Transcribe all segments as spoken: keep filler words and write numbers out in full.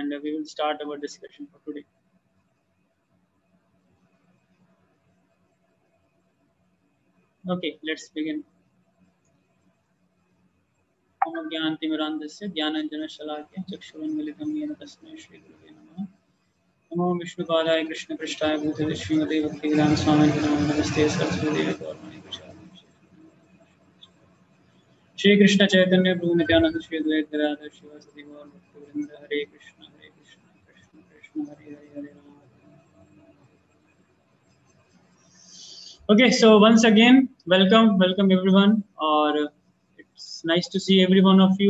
and we will start our discussion for today. Okay, let's begin. ओम ज्ञानतिमिरान्धस्य ज्ञानाञ्जनशलाकया चक्षुरुन्मीलितं येन तस्मै श्रीगुरवे नमः। नमो विष्णुपादाय कृष्णपृष्ठाय भूतले श्रीमते भक्तिवेदान्त स्वामिने नमः। नमस्ते सरस्वती गौरवाणी प्रचारिणे श्री कृष्ण चैतन्य प्रभु नित्यानंद श्री अद्वैत गदाधर शिवासादि गौर भक्तवृंद। हरे कृष्ण हरे Krishna Krishna Krishna Hare Hare Hare Ram. Okay, so once again, welcome, welcome everyone. Or it's nice to see every one of you.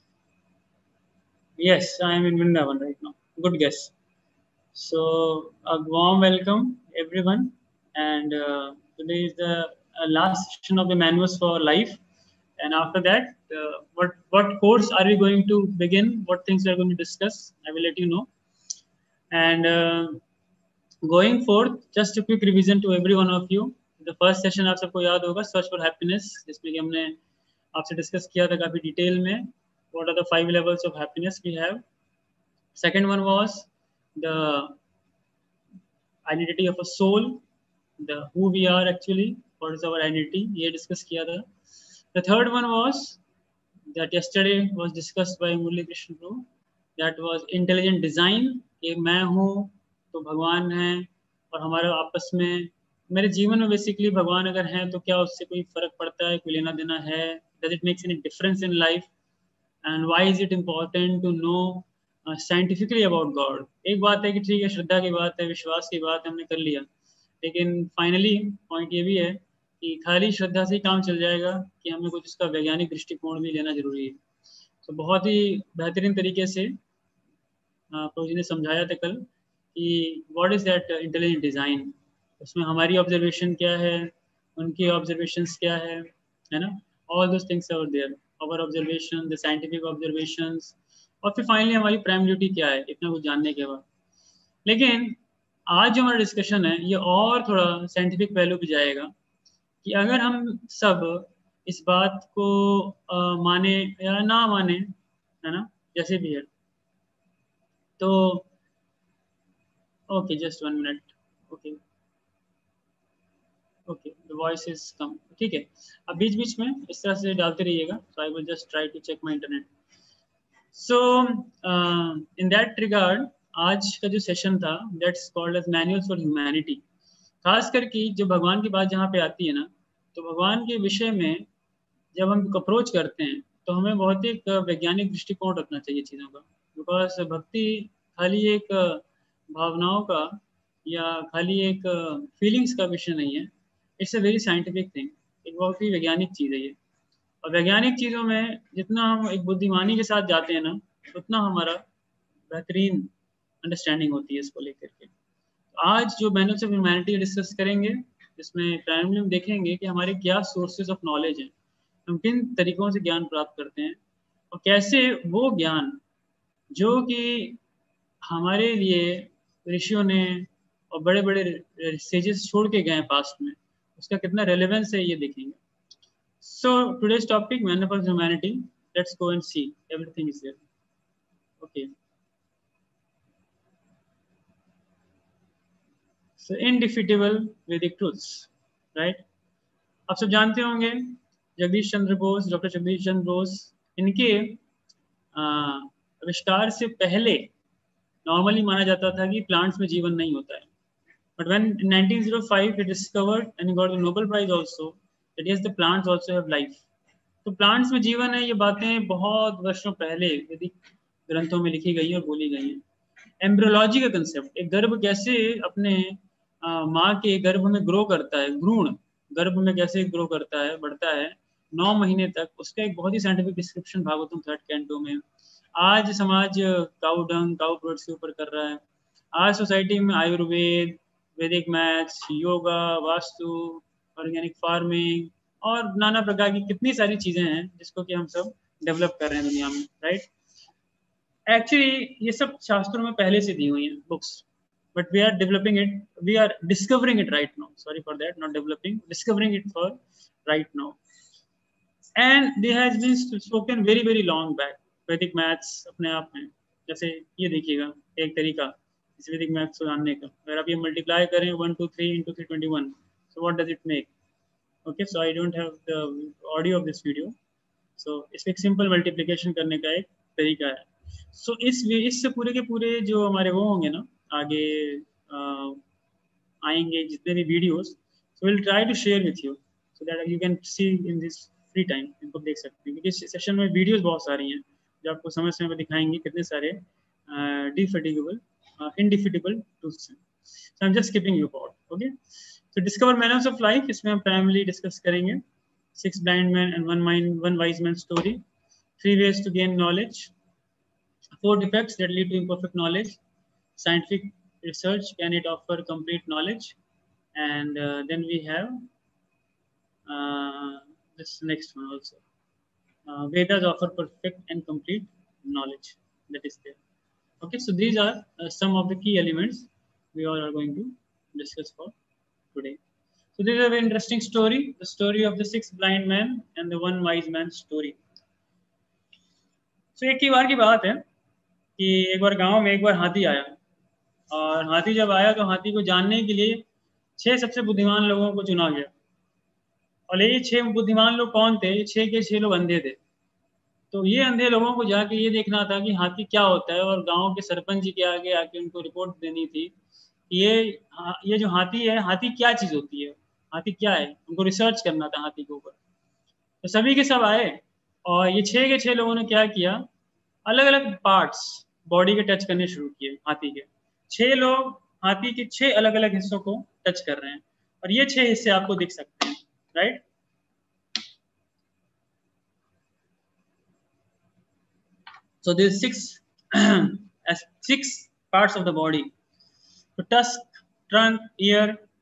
Yes, I am in Vrindavan right now. Good guess. So a warm welcome everyone, and uh, today is the uh, last session of the manuals for life. And after that, uh, what what course are we going to begin? What things we are going to discuss? I will let you know. And uh, going forth, just a quick revision to every one of you. The first session आप सबको याद होगा search for happiness, जिसमें कि हमने आपसे discuss किया था काफी डिटेल में. What are the five levels of happiness we have? Second one was the identity of a soul, the who we are actually, what is our identity, ये discuss किया था. The third one was that yesterday was discussed by Murli Krishna Prabhu. That was intelligent design. कि मैं हूँ तो भगवान है और हमारा आपस में मेरे जीवन में बेसिकली भगवान अगर हैं तो क्या उससे कोई फर्क पड़ता है, कोई लेना देना है? Does it make any difference in life? And why is it important to know uh, scientifically about God? एक बात है कि ठीक है, श्रद्धा की बात है, विश्वास की बात है, हमने कर लिया, लेकिन फाइनली पॉइंट ये भी है कि खाली श्रद्धा से ही काम चल जाएगा कि हमें कुछ उसका वैज्ञानिक दृष्टिकोण भी लेना जरूरी है. तो बहुत ही बेहतरीन तरीके से प्रभु जी ने समझाया था कल कि what is that intelligent design. उसमें हमारी ऑब्जर्वेशन क्या है, उनकी ऑब्जर्वेशंस क्या है, है ना. All those things are there, our observation, the scientific observations, और फिर फाइनली हमारी प्राइम ड्यूटी क्या है इतना कुछ जानने के बाद. लेकिन आज जो हमारा डिस्कशन है ये और थोड़ा साइंटिफिक पहलू पे जाएगा कि अगर हम सब इस बात को आ, माने या ना माने, है ना, जैसे भी है, तो okay just one minute. Okay okay the voice is come. ठीक है, अब बीच बीच में इस तरह से डालते रहिएगा. So I will just try to check my internet. So in that regard आज का जो सेशन था that's called as manuals for humanity. खास करके जो भगवान की बात जहाँ पे आती है ना, तो भगवान के विषय में जब हम अप्रोच करते हैं तो हमें बहुत एक वैज्ञानिक दृष्टिकोण रखना चाहिए चीज़ों का. बिकॉज भक्ति खाली एक भावनाओं का या खाली एक फीलिंग्स का विषय नहीं है. It's a very scientific thing. एक बहुत ही वैज्ञानिक चीज़ है ये. और वैज्ञानिक चीज़ों में जितना हम एक बुद्धिमानी के साथ जाते हैं ना, उतना हमारा बेहतरीन अंडरस्टैंडिंग होती है इसको लेकर के. आज जो मैनुअल्स ऑफ ह्यूमैनिटी डिस्कस करेंगे, इसमें प्राइमरी हम देखेंगे कि हमारे क्या सोर्सेज ऑफ नॉलेज हैं, हम किन तरीकों से ज्ञान प्राप्त करते हैं, और कैसे वो ज्ञान जो कि हमारे लिए ऋषियों ने और बड़े बड़े सेजेस छोड़ के गए पास्ट में, उसका कितना रेलेवेंस है ये देखेंगे. So today's topic manual of humanity. Let's go and see everything is there. Okay, so indefeatable Vedic truths, right. आप सब जानते होंगे जगदीश चंद्र बोस, डॉक्टर जगदीश चंद्र बोस, इनके आविष्कार से पहले नॉर्मली माना जाता था कि प्लांट्स में जीवन नहीं होता है. But when in nineteen o five he discovered and he got the Nobel Prize also that yes the plants also have life. तो प्लांट्स में जीवन है, ये बातें बहुत वर्षों पहले वैदिक ग्रंथों में लिखी गई और बोली गई हैं. एम्ब्रियोलॉजी का कंसेप्ट, एक गर्भ कैसे अपने माँ के गर्भ में ग्रो करता है, भ्रूण गर्भ में कैसे ग्रो करता है, बढ़ता है नौ महीने तक, उसका एक बहुत ही scientific description Bhagavatam third canto में. आज समाज काउ डंग, काउ प्रोडक्ट्स के ऊपर कर रहा है. आज सोसाइटी में Ayurveda, Vedic maths, yoga, Vastu, organic farming और नाना प्रकार की कितनी सारी चीजें हैं जिसको कि हम सब डेवलप कर रहे हैं दुनिया में, राइट. एक्चुअली ये सब शास्त्रों में पहले से दी हुई हैं books, but we are developing it, we are discovering it right now. Sorry for that, not developing, discovering it for right now. And there has been spoken very very long back. Vedic maths अपने आप में जैसे ये देखिएगा एक तरीका इस वैदिक मैथ्स को जानने का, अगर आप ये मल्टीप्लाई करें one two three into three twenty one, so what does it make? Okay, so I don't have the audio of this video, सो इसमें एक सिंपल मल्टीप्लिकेशन करने का एक तरीका है। सो so, इस इससे पूरे के पूरे जो हमारे वो होंगे ना आगे आ, आएंगे जितने भी videos, so will try to share with you so that you can see in this free time, इनको देख सकते हैं क्योंकि इस सेशन में वीडियोस बहुत सारी हैं जो आपको समय समय पर दिखाएंगे कितने सारे डिफिटिगेबल इनडिफिटेबल ट्रूथ्स हैं। So I am just skipping your part. Okay, so discover manners of life, इसमें हम प्राइमरली डिस्कस करेंगे six blind men and one mind, one wise man story, three ways to gain knowledge, four defects that lead to imperfect knowledge, scientific research, can it offer complete knowledge, and uh, then we have uh, this next one also. Uh, Vedas offer perfect and complete knowledge that is there. Okay, so these are uh, some of the key elements we all are going to discuss for today. So this is a very interesting story, the story of the six blind men and the one wise man story. So एक ही बार की बात है कि एक बार गांव में एक बार हाथी आया, और हाथी जब आया तो हाथी को जानने के लिए छह सबसे बुद्धिमान लोगों को चुना गया, और ये छह बुद्धिमान लोग कौन थे? ये छह के छह लोग अंधे थे। तो ये अंधे लोगों को जाके ये देखना था कि हाथी क्या होता है, और गांव के सरपंच जी के आगे आके उनको रिपोर्ट देनी थी कि ये ये जो हाथी है, हाथी क्या चीज होती है, हाथी क्या है, उनको रिसर्च करना था हाथी के ऊपर। तो सभी के सब आए, और ये छह के छह लोगों ने क्या किया, अलग अलग पार्ट्स बॉडी के टच करने शुरू किए हाथी के। छह लोग हाथी के छह अलग अलग हिस्सों को टच कर रहे हैं, और ये छह हिस्से आपको दिख सकते हैं, right? So there are six as six parts of the body: the tusk, trunk, ear,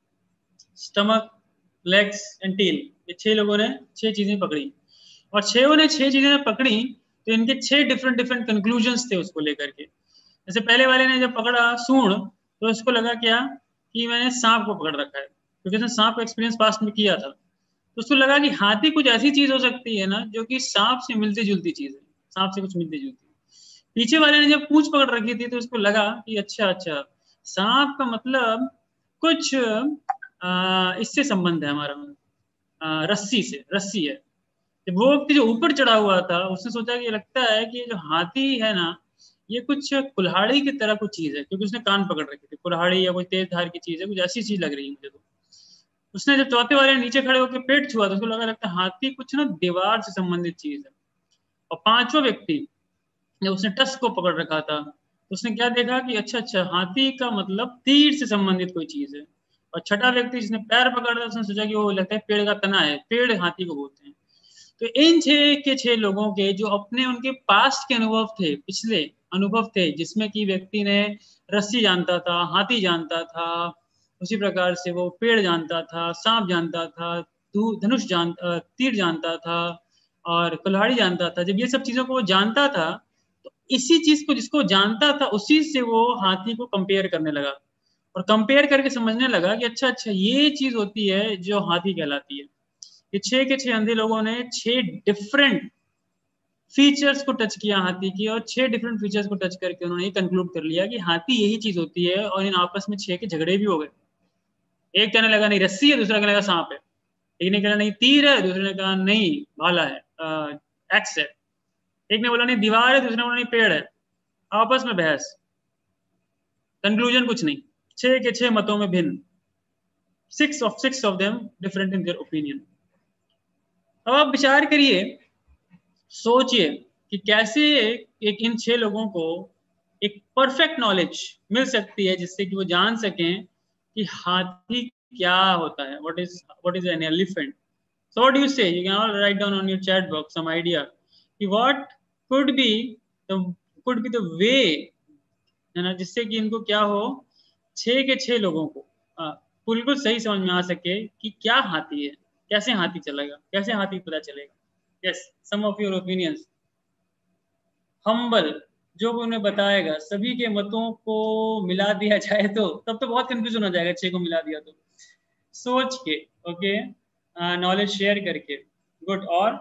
stomach, legs and tail. ये छह लोगों ने छह चीजें पकड़ी, और छहों ने छह चीजें पकड़ी तो इनके छह डिफरेंट डिफरेंट कंक्लूजन्स थे उसको लेकर के। जैसे पहले वाले ने जब पकड़ा सूंड, तो उसको लगा क्या कि मैंने सांप को पकड़ रखा है, क्योंकि उसने सांप को एक्सपीरियंस पास्ट में किया था। तो उसको लगा कि हाथी कुछ ऐसी चीज हो सकती है ना जो कि सांप से मिलती जुलती चीज है, सांप से कुछ मिलती जुलती। पीछे वाले ने जब पूंछ पकड़ रखी थी तो उसको लगा कि अच्छा अच्छा सांप का मतलब कुछ आ, इससे संबंध है हमारा, आ, रस्सी से, रस्सी है। जब वो व्यक्ति जो ऊपर चढ़ा हुआ था उसने सोचा कि लगता है कि जो हाथी है ना ये कुछ कुल्हाड़ी की तरह कुछ चीज है, क्योंकि उसने कान पकड़ रखे थे, कुल्हाड़ी या कोई तेज धार की चीज है, कुछ ऐसी चीज लग रही है मुझे। तो उसने जब चौथे वाले नीचे खड़े होकर पेट छुआ तो उसको लगा लगता है हाथी कुछ ना दीवार से संबंधित चीज है। और पांचवा व्यक्ति जब उसने टस को पकड़ रखा था तो उसने क्या देखा कि अच्छा अच्छा हाथी का मतलब तीर से संबंधित कोई चीज है। और छठा व्यक्ति जिसने पैर पकड़ा उसने सोचा कि वो लगता है पेड़ का तना है, पेड़ हाथी को बोलते हैं। तो इन छह के छह लोगों के जो अपने उनके पास्ट के अनुभव थे, पिछले अनुभव थे, जिसमें कि व्यक्ति ने रस्सी जानता था, हाथी जानता था, उसी प्रकार से वो पेड़ जानता था, सांप जानता था, धनुष जान तीर जानता था और कुल्हाड़ी जानता था। जब ये सब चीजों को वो जानता था तो इसी चीज को जिसको जानता था उसी से वो हाथी को कंपेयर करने लगा, और कंपेयर करके समझने लगा कि अच्छा अच्छा ये चीज होती है जो हाथी कहलाती है। ये छह के छह अंधे लोगों ने छह डिफरेंट फीचर्स को टच किया हाथी की, और छह डिफरेंट फीचर्स को टच करके उन्होंने ये कंक्लूड कर लिया कि हाथी यही चीज होती है। और इन आपस में छह के झगड़े भी हो गए। एक कहने लगा नहीं रस्सी है, दूसरा कहने लगा सांप है, एक ने कहा नहीं तीर है, दूसरे ने कहा नहीं भाला है, एक्स है, एक ने बोला नहीं दीवार है, दूसरे ने बोला नहीं पेड़ है। आपस में बहस, कंक्लूजन कुछ नहीं, छह के छह मतों में भिन्न, six of six of them different in their opinion. अब आप विचार करिए, सोचिए कि कैसे एक इन छह लोगों को एक परफेक्ट नॉलेज मिल सकती है जिससे कि वो जान सकें कि हाथी क्या होता है, what is what is an elephant. So what do you say, you can all write down on your chat box some idea कि what could be the could be the way, है ना, जिससे कि इनको क्या हो, छह के छह लोगों को बिल्कुल सही समझ में आ सके कि क्या हाथी है, कैसे हाथी चलेगा, कैसे हाथी पता चलेगा। Yes, some of your opinions, humble, जो उन्हें बताएगा। सभी के मतों को मिला दिया जाए तो तब तो बहुत कंफ्यूजन हो जाएगा, छह को मिला दिया तो। सोच के, ओके, नॉलेज शेयर करके, गुड। और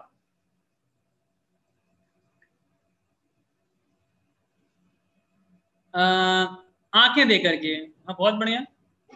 आंखें दे करके, हाँ बहुत बढ़िया।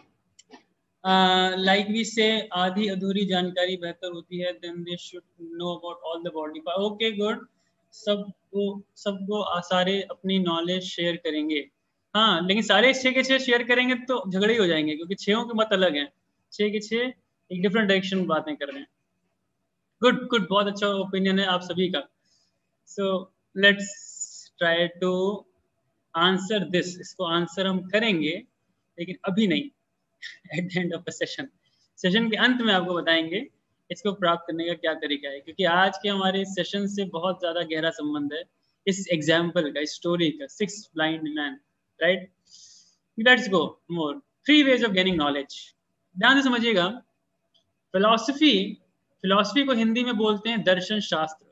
लाइक वी से आधी अधूरी जानकारी बेहतर होती है, then they should know about all the body part. Okay good, सबको सबको सारे अपनी नॉलेज शेयर करेंगे, हाँ लेकिन सारे छः के छः शेयर करेंगे तो झगड़े ही हो जाएंगे, क्योंकि छयों के मत अलग हैं, छः के छः एक डिफरेंट डायरेक्शन में बातें कर रहे हैं। गुड गुड, बहुत अच्छा ओपिनियन है आप सभी का। So let's try to answer this, इसको आंसर हम करेंगे लेकिन अभी नहीं, at the end of the session. Session के अंत में आपको बताएंगे इसको प्राप्त करने का क्या तरीका है, क्योंकि आज के हमारे सेशन से बहुत ज्यादा गहरा संबंध है इस एग्जाम्पल का, स्टोरी का, six blind man, right. Let's go more three ways of gaining knowledge. ध्यान से समझिएगा, फिलॉसफी फिलॉसफी को हिंदी में बोलते हैं दर्शन शास्त्र।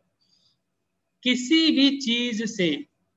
किसी भी चीज से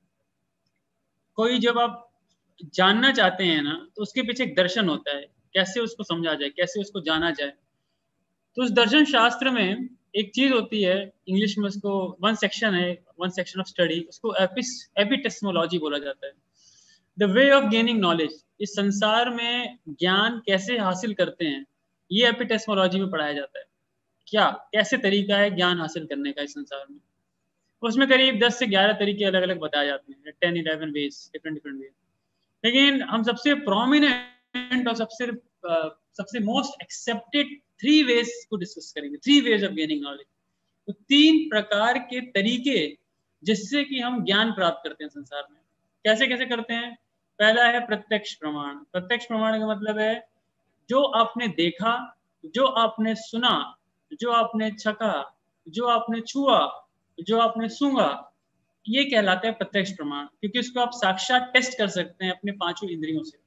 कोई जब आप जानना चाहते हैं ना, तो उसके पीछे एक दर्शन होता है, कैसे उसको समझा जाए, कैसे उसको जाना जाए। तो उस दर्शन शास्त्र में एक चीज होती है, इंग्लिश में उसको वन सेक्शन है, वन सेक्शन ऑफ स्टडी, उसको एपिस एपिटेस्मोलॉजी बोला जाता है। The way of gaining knowledge, इस संसार में ज्ञान कैसे हासिल करते हैं, ये एपिटेस्मोलॉजी में पढ़ाया जाता है। क्या कैसे तरीका है ज्ञान हासिल करने का इस संसार में, उसमें करीब दस से ग्यारह तरीके अलग अलग बताए जाते हैं, ten eleven ways, different different ways. लेकिन हम सबसे प्रोमिनेंट और सबसे uh, सबसे मोस्ट एक्सेप्टेड थ्री वेज को डिस्कस करेंगे, three ways of gaining knowledge. तो तीन प्रकार के तरीके जिससे कि हम ज्ञान प्राप्त करते हैं संसार में। कैसे कैसे करते हैं? पहला है प्रत्यक्ष प्रमाण। प्रत्यक्ष प्रमाण का मतलब है जो आपने देखा, जो आपने सुना, जो आपने छका, जो आपने छुआ, जो आपने सूंघा, ये कहलाता है प्रत्यक्ष प्रमाण, क्योंकि इसको आप साक्षात टेस्ट कर सकते हैं अपने पांचों इंद्रियों से।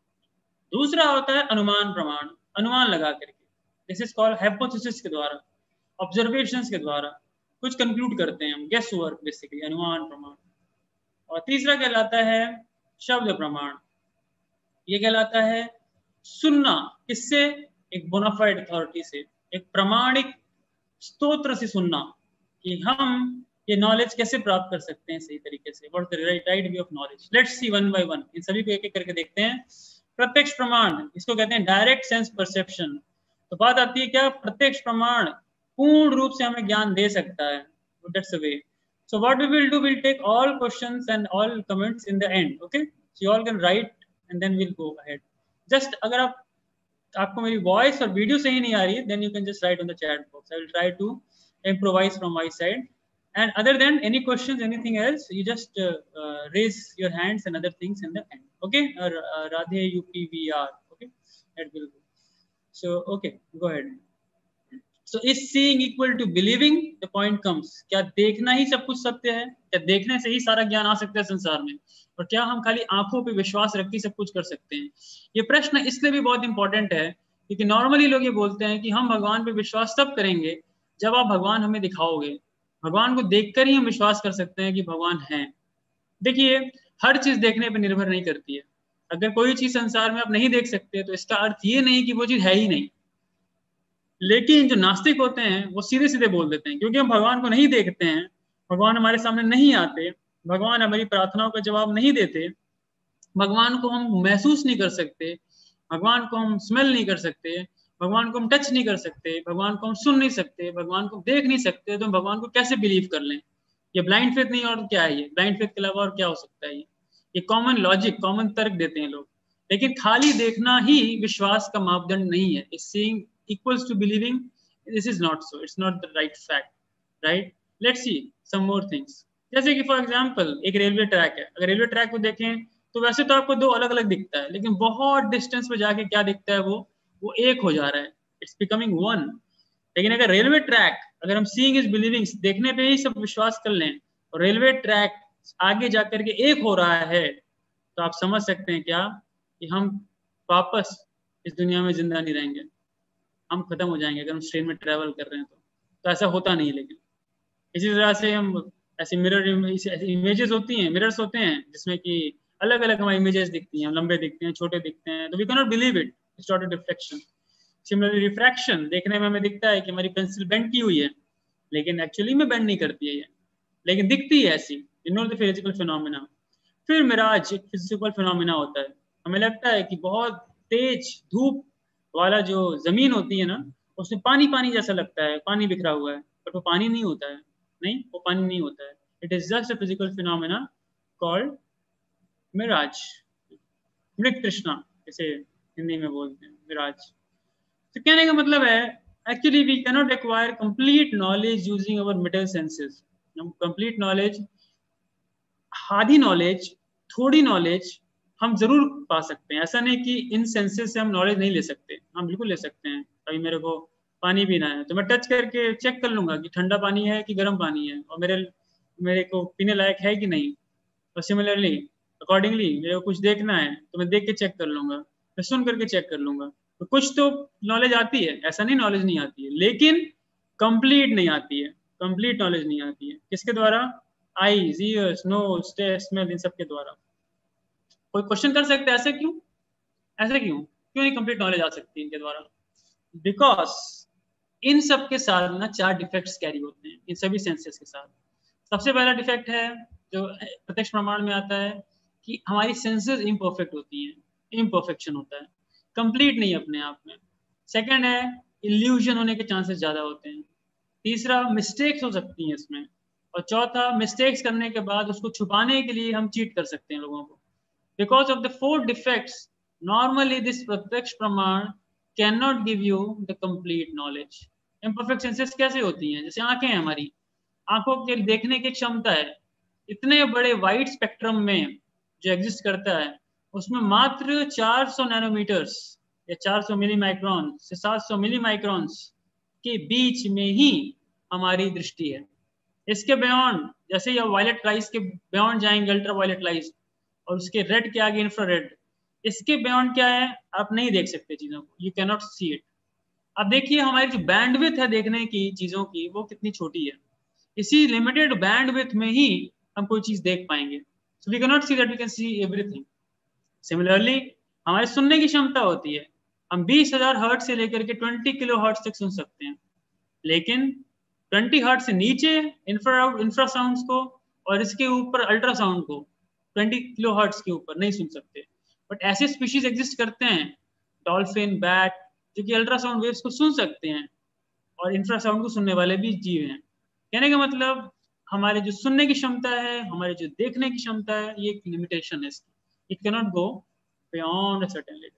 दूसरा होता है अनुमान प्रमाण, अनुमान लगा करके, दिस इज कॉल्ड हाइपोथेसिस के द्वारा, ऑब्जर्वेशंस के द्वारा कुछ कंक्लूड करते हैं हम, गेस वर्क बेसिकली, अनुमान प्रमाण। और तीसरा कहलाता है शब्द प्रमाण, ये कहलाता है सुनना, किससे? एक बोनाफाइड अथॉरिटी से, एक प्रमाणिक स्तोत्र से सुनना कि हम ये नॉलेज कैसे प्राप्त कर सकते हैं सही तरीके से, what the right right way of knowledge. Let's see one by one, इन सभी को एक एक करके देखते हैं। प्रत्यक्ष प्रमाण, इसको कहते हैं डायरेक्ट सेंस परसेप्शन। तो बात आती है क्या प्रत्यक्ष प्रमाण पूर्ण रूप से हमें ज्ञान दे सकता है? That's a way. So what we will do, we'll take all questions and all comments in the end, okay? So you all can write and then we'll go ahead. Just अगर आप आपको मेरी वॉइस और video सही नहीं आ रही है, then you can just write on the chat box. I will try to improvise from my side. And other than any questions, anything else, you just uh, uh, raise your hands and other things in the end, okay? Or uh, Radhe U P V R, okay? That will go. So okay, go ahead. So is seeing equal to believing? The point comes. क्या देखना ही सब कुछ सत्य है? क्या देखने से ही सारा ज्ञान आ सकता है संसार में? और क्या हम खाली आंखों पे विश्वास रख के सब कुछ कर सकते हैं? ये प्रश्न इसलिए भी बहुत इंपॉर्टेंट है क्योंकि नॉर्मली लोग ये बोलते हैं कि हम भगवान पे विश्वास तब करेंगे जब आप भगवान हमें दिखाओगे। भगवान को देखकर ही हम विश्वास कर सकते हैं कि भगवान है। देखिए, हर चीज देखने पर निर्भर नहीं करती है। अगर कोई चीज संसार में आप नहीं देख सकते तो इसका अर्थ ये नहीं कि वो चीज है ही नहीं। लेकिन जो नास्तिक होते हैं वो सीधे सीधे बोल देते हैं, क्योंकि हम भगवान को नहीं देखते हैं, भगवान हमारे सामने नहीं आते, भगवान हमारी प्रार्थनाओं का जवाब नहीं देते, भगवान को हम महसूस नहीं कर सकते, भगवान को हम स्मेल नहीं कर सकते, भगवान को हम टच नहीं कर सकते, भगवान को हम सुन नहीं सकते, भगवान को देख नहीं सकते, तो हम भगवान को कैसे बिलीव कर लें? ये ब्लाइंड फेथ नहीं और क्या है? ये ब्लाइंड फेथ के अलावा और क्या हो सकता है? ये ये कॉमन लॉजिक, कॉमन तर्क देते हैं लोग। लेकिन खाली देखना ही विश्वास का मापदंड नहीं है। Seeing equals to believing, this is not so, it's not the right fact, right? Let's see some more things. जैसे कि फॉर एग्जांपल एक रेलवे ट्रैक है, अगर रेलवे ट्रैक को देखें तो वैसे तो आपको दो अलग अलग दिखता है, लेकिन बहुत डिस्टेंस पे जाके क्या दिखता है? वो वो एक हो जा रहा है, इट्स बिकमिंग वन। लेकिन अगर रेलवे ट्रैक, अगर हम सीइंग इज बिलीविंग, देखने पे ही सब विश्वास कर लें, और रेलवे ट्रैक आगे जाकर के एक हो रहा है, तो आप समझ सकते हैं क्या कि हम वापस इस दुनिया में जिंदा नहीं रहेंगे, हम खत्म हो जाएंगे अगर हम ट्रेन में ट्रेवल कर रहे हैं तो। तो ऐसा होता नहीं। लेकिन इसी तरह से हम ऐसे मिरर इमेजेस होती हैं, मिरर्स होते हैं जिसमें कि अलग अलग हमारी इमेजेस दिखती हैं, लंबे दिखते हैं, छोटे दिखते हैं, तो we can not believe it, it's not a reflection. Similarly refraction, देखने में हमें दिखता है कि हमारी पेंसिल बेंड की हुई है, लेकिन एक्चुअली में बेंड नहीं करती है ये, लेकिन दिखती है ऐसी। You know the physical phenomena. फिर मिराज एक फिजिकल फिनोमिना होता है, हमें लगता है कि बहुत तेज धूप वाला जो जमीन होती है ना, उसमें पानी पानी जैसा लगता है, पानी बिखरा हुआ है, बट वो पानी नहीं होता है, नहीं वो पानी नहीं होता है, it is just a physical phenomena called mirage, मृग तृष्णा जैसे हिंदी में बोलते हैं, मिराज। तो कहने का मतलब है actually we cannot acquire complete knowledge using our middle senses. Complete knowledge, आधी नॉलेज, थोड़ी नॉलेज हम जरूर पा सकते हैं, ऐसा नहीं कि इन सेंसेस से हम नॉलेज नहीं ले सकते, हम बिल्कुल ले सकते हैं। अभी मेरे को पानी पीना है तो मैं टच करके चेक कर लूंगा कि ठंडा पानी है कि गर्म पानी है, और मेरे मेरे को पीने लायक है कि नहीं। और सिमिलरली अकॉर्डिंगली मेरे को कुछ देखना है तो मैं देख के चेक कर लूंगा, मैं सुन करके चेक कर लूंगा। तो कुछ तो नॉलेज आती है, ऐसा नहीं नॉलेज नहीं आती है, लेकिन कंप्लीट नहीं आती है, कंप्लीट नॉलेज नहीं आती है। किसके द्वारा? Eyes, ears, nose, taste, smell, इन सब के द्वारा। कोई क्वेश्चन कर सकते हैं ऐसे क्यों, ऐसे क्यों क्यों नहीं कंप्लीट नॉलेज आ सकती इनके द्वारा? बिकॉज इन सब के साथ ना चार डिफेक्ट्स कैरी होते हैं, इन सभी सेंसेस के साथ। सबसे पहला डिफेक्ट है जो प्रत्यक्ष प्रमाण में आता है कि हमारी सेंसेस इम्परफेक्ट होती हैं, इम्परफेक्शन होता है, कंप्लीट नहीं अपने आप में। सेकंड है इल्यूजन होने के चांसेस ज़्यादा होते हैं। तीसरा मिस्टेक्स हो सकती हैं इसमें। और चौथा मिस्टेक्स करने के बाद उसको छुपाने के लिए हम चीट कर सकते हैं लोगों को। Because of the four defects normally this प्रत्यक्ष प्रमाण can not give you the complete knowledge. Imperfect senses कैसे होती हैं? जैसे आंखें हैं, हमारी आंखों के देखने की क्षमता है, इतने बड़े वाइड स्पेक्ट्रम में जो एग्जिस्ट करता है उसमें मात्र चार सौ नैनोमीटर्स या चार सौ मिली माइक्रॉन से सात सौ मिली माइक्रॉन्स के बीच में ही हमारी दृष्टि है। इसके बियॉन्ड, जैसे ही वायलेट लाइट के बियॉन्ड जाएंगे, अल्ट्रा वायलेट लाइट, और उसके रेड के आगे इंफ्रारेड, इसके बियॉन्ड क्या है? आप नहीं देख सकते चीजों को, you can not see it. अब देखिए हमारी जो बैंडविड्थ है देखने की चीजों की, वो कितनी छोटी है। इसी लिमिटेड बैंडविड्थ में ही हम कोई चीज देख पाएंगे। So we can not see that we can see everything. Similarly हमारी सुनने की क्षमता होती है, हम बीस हजार हर्ट से लेकर के ट्वेंटी किलो हर्ट तक सुन सकते हैं, लेकिन ट्वेंटी हर्ट से नीचे इंफ्रा इंफ्रासाउंड को और इसके ऊपर अल्ट्रासाउंड को ट्वेंटी किलो हर्ट्स के ऊपर नहीं सुन सकते। बट ऐसे स्पीशीज एग्जिस्ट करते हैं, डॉल्फिन, बैट, जो कि अल्ट्रासाउंड वेव्स को सुन सकते हैं और इंफ्रासाउंड को सुनने वाले भी जीव हैं। कहने का मतलब हमारे जो सुनने की क्षमता है, हमारे जो देखने की क्षमता है, ये एक लिमिटेशन है इसकी, it can not go beyond a certain level.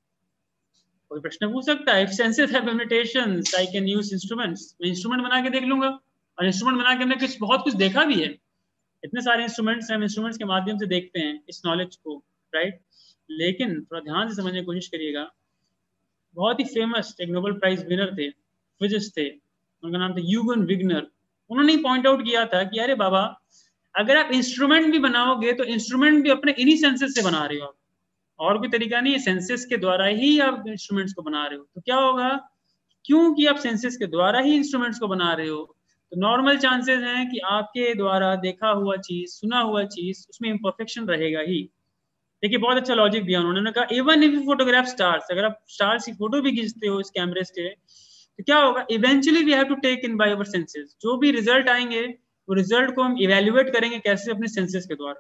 कोई प्रश्न पूछ सकता है, if senses have limitations I can use instruments. मैं इंस्ट्रूमेंट बना के देख लूंगा, और इंस्ट्रूमेंट बना के हमने कुछ बहुत कुछ देखा भी है, इतने सारे इंस्ट्रूमेंट्स हैं, हम इंस्ट्रूमेंट्स के माध्यम से देखते हैं इस नॉलेज को, राइट। लेकिन थोड़ा ध्यान से समझने की कोशिश करिएगा। बहुत ही फेमस एक नोबेल प्राइज विनर थे, फिजिक्स थे, उनका नाम था यूगन विग्नर। उन्होंने पॉइंट आउट किया था कि अरे बाबा, अगर आप इंस्ट्रूमेंट भी बनाओगे तो इंस्ट्रूमेंट भी अपने इन्हीं सेंसेस से बना रहे हो आप, और कोई तरीका नहीं है, सेंसेस के द्वारा ही आप इंस्ट्रूमेंट्स को बना रहे हो। तो क्या होगा, क्योंकि आप सेंसेस के द्वारा ही इंस्ट्रूमेंट्स को बना रहे हो, तो नॉर्मल चांसेस हैं कि आपके द्वारा देखा हुआ चीज, सुना हुआ चीज, उसमें इम्परफेक्शन रहेगा ही। देखिए बहुत अच्छा लॉजिक दिया उन्होंने, कहा even if you photograph stars, अगर आप स्टार्स की फोटो भी खींचते हो इस कैमरे से, तो क्या होगा, eventually we have to take in by our senses. जो भी रिजल्ट आएंगे वो रिजल्ट को हम इवेल्युएट करेंगे कैसे? अपने सेंसेस के द्वारा।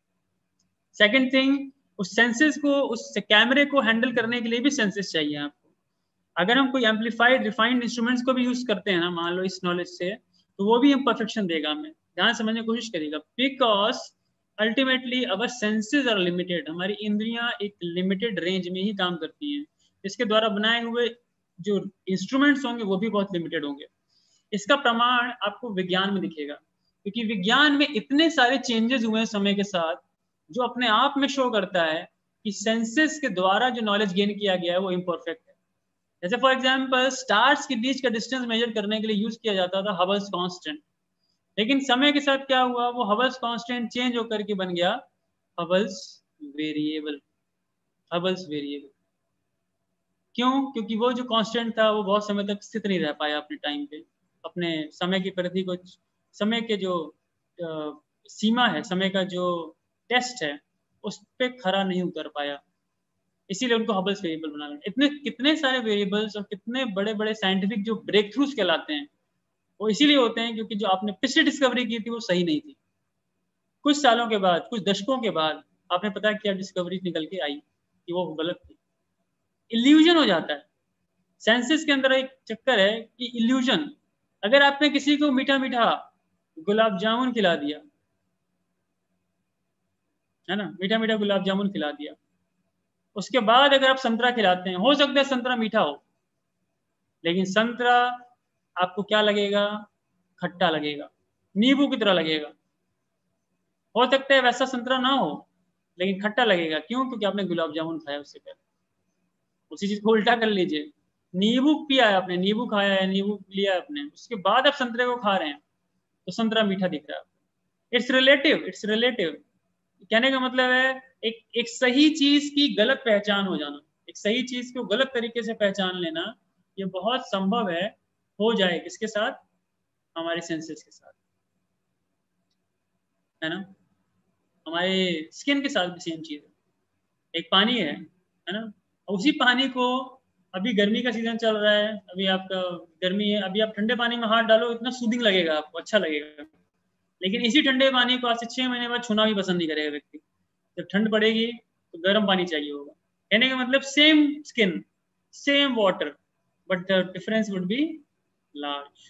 सेकंड थिंग, उस सेंसेस को, उस कैमरे को हैंडल करने के लिए भी सेंसेस चाहिए आपको। अगर हम कोई एम्पलीफाइड रिफाइंड इंस्ट्रूमेंट्स को भी यूज करते हैं ना, मान लो इस नॉलेज से, तो वो भी इम्परफेक्शन देगा हमें। ध्यान समझने की कोशिश करिएगा, because ultimately our senses are limited. हमारी इंद्रियां एक लिमिटेड रेंज में ही काम करती हैं, इसके द्वारा बनाए हुए जो इंस्ट्रूमेंट्स होंगे वो भी बहुत लिमिटेड होंगे। इसका प्रमाण आपको विज्ञान में दिखेगा, क्योंकि विज्ञान में इतने सारे चेंजेस हुए हैं समय के साथ, जो अपने आप में शो करता है कि सेंसेस के द्वारा जो नॉलेज गेन किया गया है वो इम्परफेक्ट है। जैसे फॉर एग्जांपल स्टार्स के बीच का डिस्टेंस मेजर करने के लिए यूज किया जाता था हबल्स कांस्टेंट, लेकिन समय के साथ क्या हुआ, वो हबल्स कांस्टेंट चेंज होकर के बन गया हबल्स वेरिएबल। हबल्स वेरिएबल क्यों? क्योंकि वो जो कांस्टेंट था वो बहुत समय तक स्थित नहीं रह पाया अपने टाइम पे, अपने समय की परिधि को, समय के जो आ, सीमा है, समय का जो टेस्ट है, उस पर खरा नहीं उतर पाया, इसीलिए उनको हबल्स वेरिएबल बना लें। इतने कितने सारे वेरिएबल्स और कितने बड़े बड़े साइंटिफिक जो ब्रेक थ्रूज कहलाते हैं, वो इसीलिए होते हैं क्योंकि जो आपने पिछली डिस्कवरी की थी वो सही नहीं थी। कुछ सालों के बाद, कुछ दशकों के बाद आपने पता किया, डिस्कवरी निकल के आई कि वो गलत थी। इल्यूजन हो जाता है। सेंसेस के अंदर एक चक्कर है कि इल्यूजन, अगर आपने किसी को मीठा मीठा गुलाब जामुन खिला दिया, है ना, मीठा मीठा गुलाब जामुन खिला दिया, उसके बाद अगर आप संतरा खिलाते हैं, हो सकता है संतरा मीठा हो, लेकिन संतरा आपको क्या लगेगा? खट्टा लगेगा, नींबू की तरह लगेगा। हो सकता है वैसा संतरा ना हो, लेकिन खट्टा लगेगा। क्यों? क्योंकि आपने गुलाब जामुन खाया उससे पहले। उसी चीज को उल्टा कर लीजिए, नींबू पिया है आपने, नींबू खाया है, नींबू लिया है आपने, उसके बाद आप संतरे को खा रहे हैं, तो संतरा मीठा दिख रहा है। It's relative, it's relative. कहने का मतलब है एक एक सही चीज की गलत पहचान हो जाना, एक सही चीज को गलत तरीके से पहचान लेना, ये बहुत संभव है हो जाए। किसके साथ? हमारे सेंसेस के साथ, है ना। हमारे स्किन के साथ भी सेम चीज है। एक पानी है है ना, उसी पानी को, अभी गर्मी का सीजन चल रहा है, अभी आपका गर्मी है, अभी आप ठंडे पानी में हाथ डालो, इतना सूदिंग लगेगा आपको, अच्छा लगेगा। लेकिन इसी ठंडे पानी को आज से छह महीने बाद छूना भी पसंद नहीं करेगा व्यक्ति। जब ठंड पड़ेगी तो गर्म पानी चाहिए होगा। कहने का मतलब same skin, same water, but the difference would be large.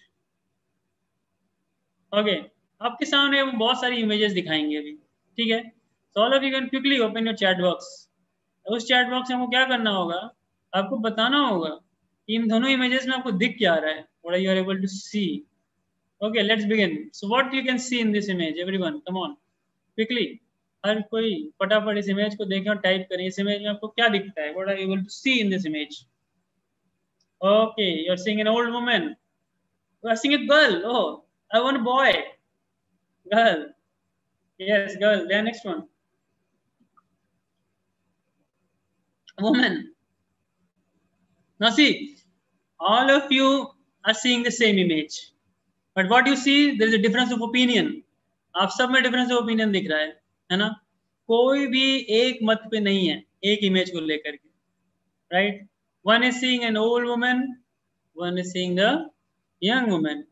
Okay, आपके सामने हम बहुत सारी इमेजेस दिखाएंगे अभी, ठीक है। So all of you can quickly open your chat box. उस चैट बॉक्स में आपको क्या करना होगा? आपको बताना होगा कि इन दोनों इमेजेस में आपको दिख क्या रहा है, what are you able to see. Okay, let's begin. So what you can see in this image, everyone come on quickly. हर कोई फटाफट इस इमेज को देखें और टाइप करें, इस इमेज में आपको क्या दिखता है, what are you able to see in this image. Okay, you are seeing an old woman, you are seeing a girl, oh I want a boy, girl, yes, girl. Then next one, woman. Now see, all of you are seeing the same image, but what you see, there is a difference of opinion. आप सब में difference of opinion दिख रहा है, है ना। कोई भी एक मत पे नहीं है एक इमेज को लेकर के, right? One is seeing an old woman, one is seeing the young woman,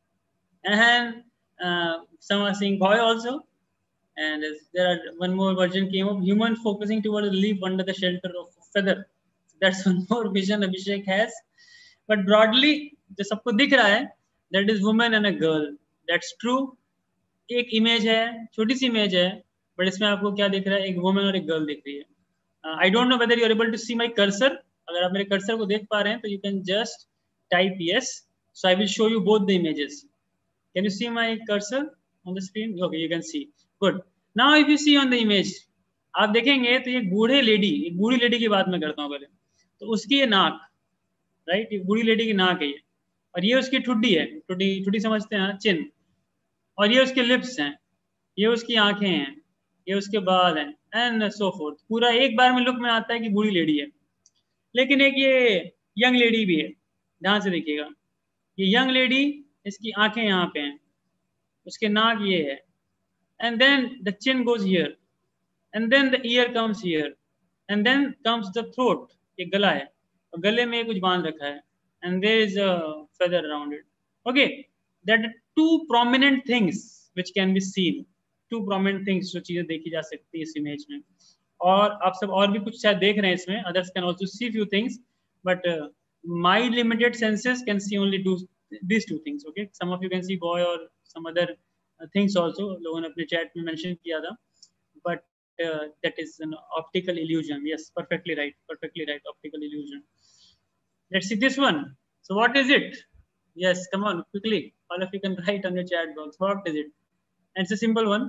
and uh, some are seeing boy also. And there are one more version came of human focusing towards a leaf under the shelter of a feather. That's one more vision Abhishek has. But broadly, जो सबको दिख रहा है, that is woman and a girl. That's true. एक image है, छोटी सी image है, but इसमें आपको क्या दिख रहा है? एक वुमन और एक गर्ल दिख रही है। I don't know whether you are able to see my cursor. अगर आप मेरे कर्सर को देख पा रहे हैं तो you can just type yes, so I will show you both the images. Can you see my cursor on the screen? Okay, you can see. Good. Now if you see on the image, आप देखेंगे तो ये बूढ़े lady, एक बूढ़ी lady की बात मैं करता हूँ पहले। तो उसकी ये नाक, राइट, ये बूढ़ी लेडी की नाक है ये, और ये उसकी ठुड्डी है, ठुड्डी ठुड्डी समझते हैं, चिन, और ये उसके लिप्स हैं, ये उसकी आंखें हैं, ये उसके बाल हैं, एंड सो फोर्थ। पूरा एक बार में लुक में आता है कि बूढ़ी लेडी है। लेकिन एक ये यंग लेडी भी है, ध्यान से देखिएगा, ये यंग लेडी, इसकी आंखें यहाँ पे हैं, उसके नाक ये है, and then the chin goes here, and then the ear comes here, and then comes the throat, ये गला है, और गले में कुछ बांध रखा है, and there is a feather around it. Okay, that are two prominent things which can be seen, two prominent things जो चीजें देखी जा सकती है इस इमेज में। और आप सब और भी कुछ शायद देख रहे हैं इसमें, others can also see few things, but uh, my limited senses can see only two, these two things. Okay, some of you can see boy or some other things also, लोगों ने अपने चैट में mention किया था, but that is an optical illusion. Yes, perfectly right, perfectly right, optical illusion. Let's see this one. So what is it? Yes, come on quickly, all of you can write on your chat box, what is it? And it's a simple one.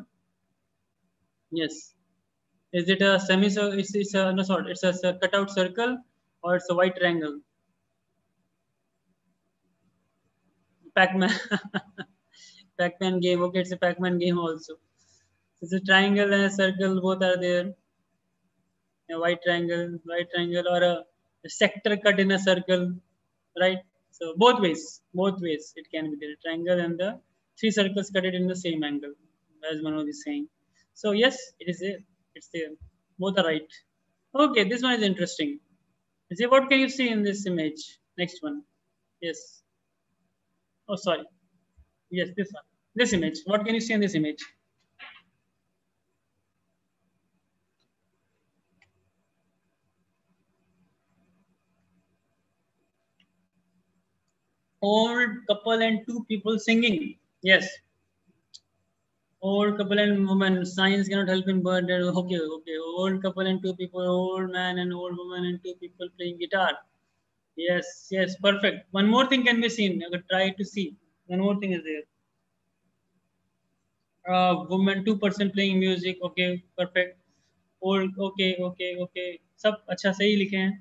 Yes, is it a semi, it's it's a no sorry, it's a cut out circle or it's a white triangle? Pac-Man. Pac-Man game. Okay, it's a Pac-Man game also. It's a triangle and a circle. Both are there. A white triangle, white triangle, or a, a sector cut in a circle, right? So both ways, both ways it can be there. Triangle and the three circles cut it in the same angle, as Manoj is saying. So yes, it is there. It's there. Both are right. Okay, this one is interesting. See, what can you see in this image? Next one. Yes. Oh, sorry. Yes, this one. This image. What can you see in this image? old couple and two people singing. Yes, old couple and woman. Science cannot help in but okay, okay. Old couple and two people, old man and old woman and two people playing guitar. Yes, yes, perfect. One more thing can be seen. I could try to see. One more thing is there. Uh, woman two person playing music. Okay, perfect. Old. Okay, okay, okay. सब अच्छा सही लिखे हैं.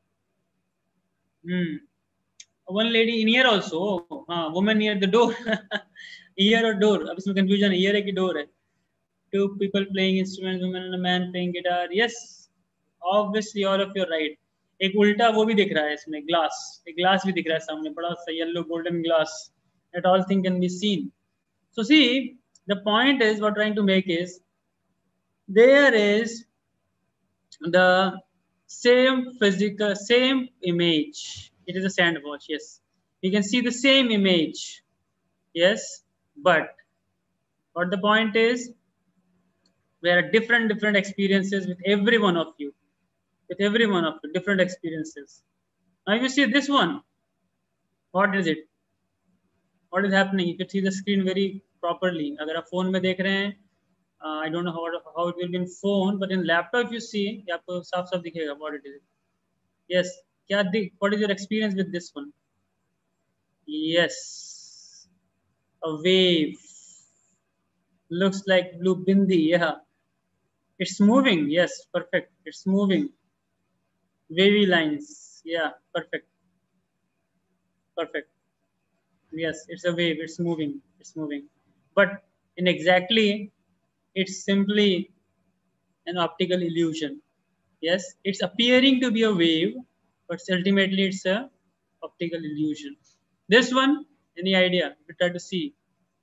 Hmm. One lady in here also. हाँ, woman near the door. Ear or door? अब इसमें confusion है. Ear है कि door है? Two people playing instruments, woman and a man playing guitar. Yes, obviously all of you are right. एक उल्टा वो भी दिख रहा है इसमें, glass. एक glass भी दिख रहा है सामने, बड़ा सा yellow golden glass. That all thing can be seen. So see, the point is what trying to make is there is the same physical, same image. It is a sand watch. Yes, you can see the same image. Yes, but what the point is, there are different different experiences with every one of you, with every one of you, different experiences. Now you see this one. What is it? What is happening? You can see the screen very properly. अगर आप phone में देख रहे हैं, uh, I don't know how how it will be in phone, but in laptop you see, ये आपको साफ साफ दिखेगा what it is. Yes, क्या दिख? What is your experience with this one? Yes, a wave. Looks like blue bindi. Yeah, it's moving. Yes, perfect. It's moving. Wavy lines. Yeah, perfect. Perfect. Yes, it's a wave. It's moving. It's moving. But in exactly, it's simply an optical illusion. Yes, it's appearing to be a wave, but ultimately it's a optical illusion. This one, any idea? We try to see.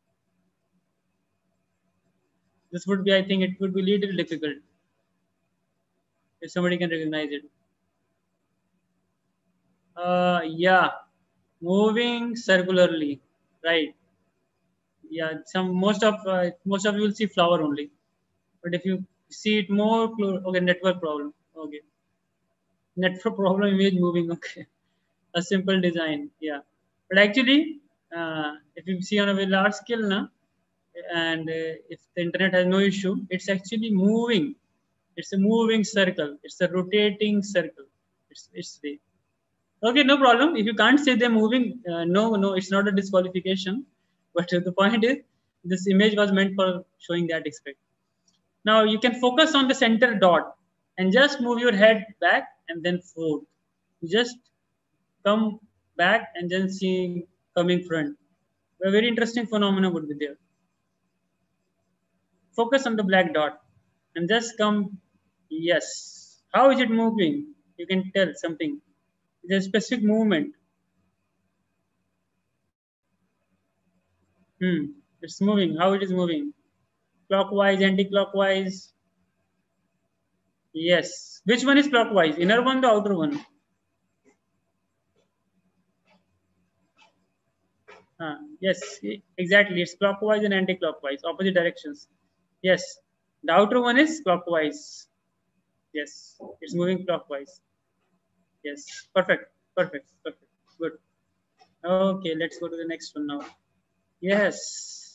This would be, I think, it would be a little difficult if somebody can recognize it. Uh, yeah, moving circularly, right? Yeah, some most of uh, most of you will see flower only, but if you see it more, okay, network problem. Okay, network problem, image moving. Okay, a simple design. Yeah, but actually, uh, if you see on a very large scale now, and uh, if the internet has no issue, it's actually moving. It's a moving circle. It's a rotating circle. It's it's the okay, no problem. If you can't say they're moving, uh, no, no, it's not a disqualification. But uh, the point is, this image was meant for showing that aspect. Now you can focus on the center dot and just move your head back and then forward. Just come back and then see coming front. A very interesting phenomena would be there. Focus on the black dot and just come. Yes. How is it moving? You can tell something. It's a specific movement. Hmm. It's moving. How it is moving? Clockwise, anti-clockwise. Yes. Which one is clockwise? Inner one, the outer one? Uh, yes, exactly. It's clockwise and anti-clockwise, opposite directions. Yes. The outer one is clockwise. Yes. It's moving clockwise. Yes. Perfect. Perfect. Perfect. Good. Okay. Let's go to the next one now. Yes.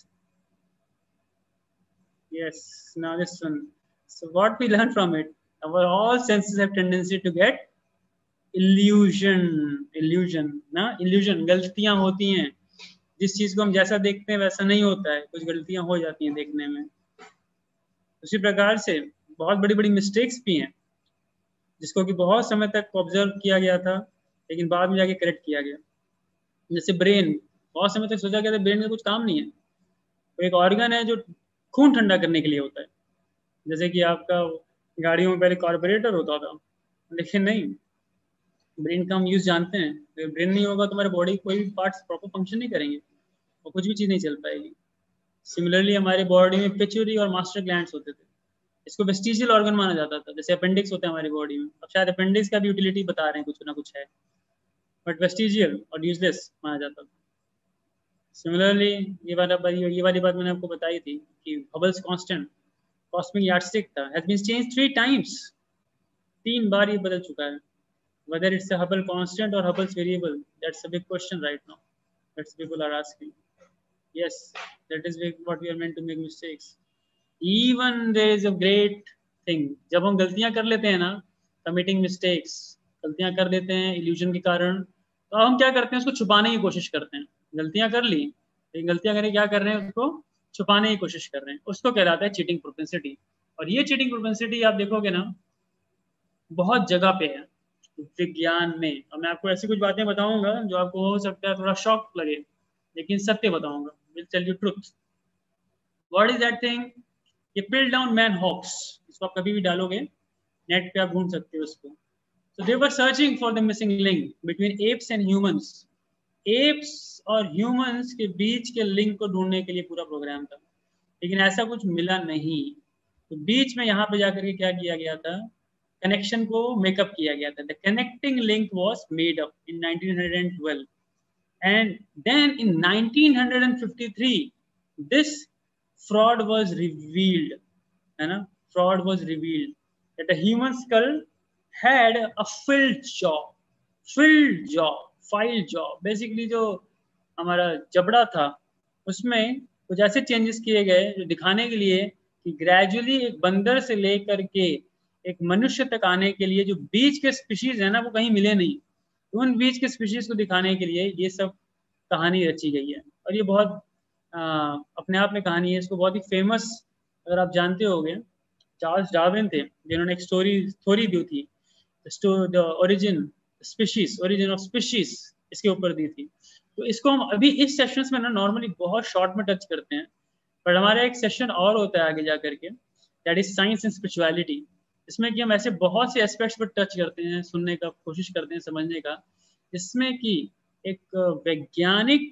Yes. Now this one. So what we learn from it, our all senses have tendency to get illusion. Illusion. ना illusion. गलतियां होती हैं. जिस चीज को हम जैसा देखते हैं वैसा नहीं होता है. कुछ गलतियां हो जाती हैं देखने में. उसी प्रकार से बहुत बड़ी बड़ी मिस्टेक्स भी हैं जिसको कि बहुत समय तक ऑब्जर्व किया गया था लेकिन बाद में जाके करेक्ट किया गया. जैसे ब्रेन, बहुत समय तक सोचा गया था ब्रेन का कुछ काम नहीं है. तो एक ऑर्गन है जो खून ठंडा करने के लिए होता है. जैसे कि आपका गाड़ियों में पहले कार्बोरेटर होता था, लेकिन नहीं, ब्रेन का हम यूज जानते हैं. तो ब्रेन नहीं होगा तो हमारे बॉडी कोई भी पार्ट्स प्रॉपर फंक्शन नहीं करेंगे और कुछ भी चीज़ नहीं चल पाएगी. सिमिलरली हमारे बॉडी में पिट्यूटरी और मास्टर ग्लैंड्स होते थे. इसको वेस्टिजियल ऑर्गन माना जाता था. जैसे अपेंडिक्स होते हैं हमारी बॉडी में. अब शायद अपेंडिक्स का भी यूटिलिटी बता रहे हैं, कुछ ना कुछ है, बट वेस्टिजियल और यूजलेस माना जाता था. सिमिलरली ये वाला ये वाली बात मैंने आपको बताई थी कि हबल्स कांस्टेंट कॉस्मिक यार्डस्टिक था, has been changed three times. तीन बार ये बदल चुका है. Whether it's a Hubble constant or Hubble's variable, that's a big question right now. That's people are asking. Yes, that is what we are meant to make mistakes. Even there is a great thing. जब हम गलतियां कर लेते हैं ना, committing mistakes, गलतियां कर देते हैं illusion के कारण, तो हम क्या करते हैं, उसको छुपाने की कोशिश करते हैं. गलतियां कर ली, लेकिन गलतियां करके क्या कर रहे हैं, उसको छुपाने की कोशिश कर रहे हैं. उसको कहलाता है चीटिंग प्रोपेंसिटी. और ये चीटिंग प्रोपेंसिटी आप देखोगे ना, बहुत जगह पे है विज्ञान में. और मैं आपको ऐसी कुछ बातें बताऊंगा जो आपको हो सकता है थोड़ा शॉक लगे, लेकिन सत्य बताऊंगा. Will tell you truth. What is that thing? ये पिल डाउन मैन हॉक्स, इसको आप कभी भी डालोगे नेट पे, आप ढूंढ सकते हो इसको. So they were searching for the missing link between apes and humans. Apes और humans के बीच के लिंक को ढूंढने के लिए पूरा प्रोग्राम था, लेकिन ऐसा कुछ मिला नहीं. तो बीच में यहाँ पे जाकर के क्या किया गया था, कनेक्शन को मेकअप किया गया था. The connecting link was made up in nineteen twelve, and then in nineteen fifty three this fraud was revealed, है ना. Fraud was revealed that a human skull had a filled jaw, filled jaw, file jaw. Basically जो हमारा जबड़ा था उसमें कुछ ऐसे changes किए गए जो दिखाने के लिए कि ग्रेजुअली एक बंदर से लेकर के एक मनुष्य तक आने के लिए जो बीच के स्पीशीज है ना, वो कहीं मिले नहीं. उन बीच के स्पीशीज को दिखाने के लिए ये सब कहानी रची गई है. और ये बहुत आ, अपने आप में कहानी है. इसको बहुत ही फेमस, अगर आप जानते होंगे, चार्ल्स डार्विन थे जिन्होंने एक स्टोरी थ्योरी दी थी, the origin species, origin of species, इसके ऊपर दी थी. तो इसको हम अभी इस सेशंस में ना नॉर्मली बहुत शॉर्ट में टच करते हैं, पर हमारा एक सेशन और होता है आगे जा करके, that is science and spirituality. इसमें कि हम ऐसे बहुत से एस्पेक्ट्स पर टच करते हैं, सुनने का कोशिश करते हैं, समझने का, जिसमें कि एक वैज्ञानिक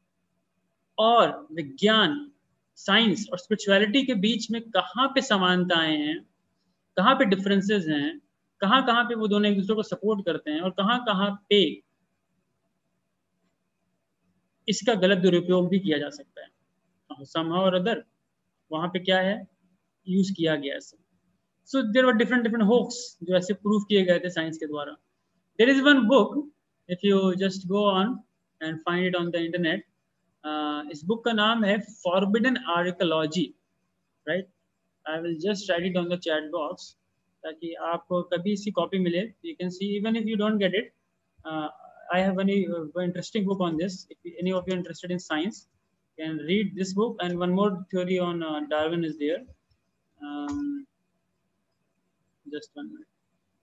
और विज्ञान, साइंस और स्पिरिचुअलिटी के बीच में कहाँ पे समानताएं हैं, कहाँ पे डिफरेंसेस हैं, कहाँ कहाँ पे वो दोनों एक दूसरे को सपोर्ट करते हैं, और कहाँ कहाँ पे इसका गलत दुरुपयोग भी किया जा सकता है. somehow or other वहाँ पे क्या है, यूज किया गया है. So there were different different hoax जो ऐसे प्रूव किए गए थे साइंस के द्वारा. There is one book, if you just go on and find it on the internet. इस बुक का नाम है forbidden archaeology, right. I will just write it on the chat box ताकि आपको कभी इसकी कॉपी मिले, you can see even if you don't get it. I have any uh, interesting book on this. If any of you are interested in science, can read this book. And one more theory on uh, Darwin is there. Um, just one minute.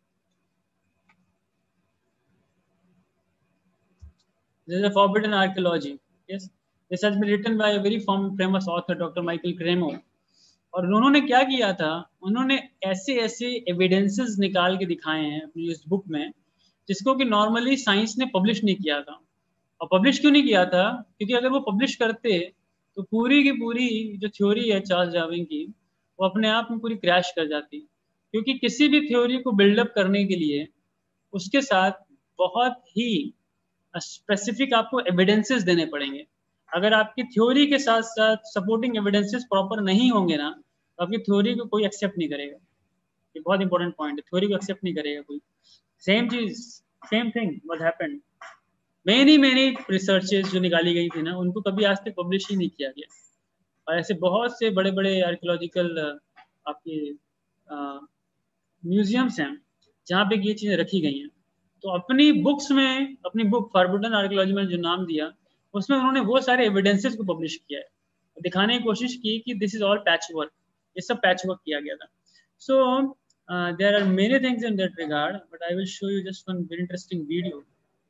This is a forbidden archaeology. Yes, this has been written by a very famous author, Doctor Michael Cremo. और उन्होंने क्या किया था, उन्होंने ऐसे ऐसे evidences निकाल के दिखाए हैं अपनी इस बुक में, जिसको कि नॉर्मली साइंस ने पब्लिश नहीं किया था. और पब्लिश क्यों नहीं किया था, क्योंकि अगर वो पब्लिश करते तो पूरी की पूरी जो थ्योरी है चार्ल्स डार्विन की, वो अपने आप में पूरी क्रैश कर जाती. क्योंकि किसी भी थ्योरी को बिल्डअप करने के लिए उसके साथ बहुत ही स्पेसिफिक आपको एविडेंसेस देने पड़ेंगे. अगर आपकी थ्योरी के साथ साथ सपोर्टिंग एविडेंसेस प्रॉपर नहीं होंगे ना, तो आपकी थ्योरी को कोई एक्सेप्ट नहीं करेगा. ये बहुत इंपॉर्टेंट पॉइंट है, थ्योरी को एक्सेप्ट नहीं करेगा कोई. सेम चीज, same thing what happened, many many researches जो निकाली गई थी ना, उनको कभी आज तक पब्लिश ही नहीं किया गया. और ऐसे बहुत से बड़े बड़े आर्कियोलॉजिकल आपके म्यूजियम्स हैं जहाँ पे ये चीज़ें रखी गई हैं. तो अपनी बुक्स में, अपनी बुक फॉरबिडन आर्कियोलॉजी में जो नाम दिया, उसमें उन्होंने वो सारे एविडेंसेस को पब्लिश किया है, दिखाने की कोशिश की कि this is all patchwork, ये सब पैच वर्क किया गया था. So there are many things in that regard, but I will show you just one very interesting video.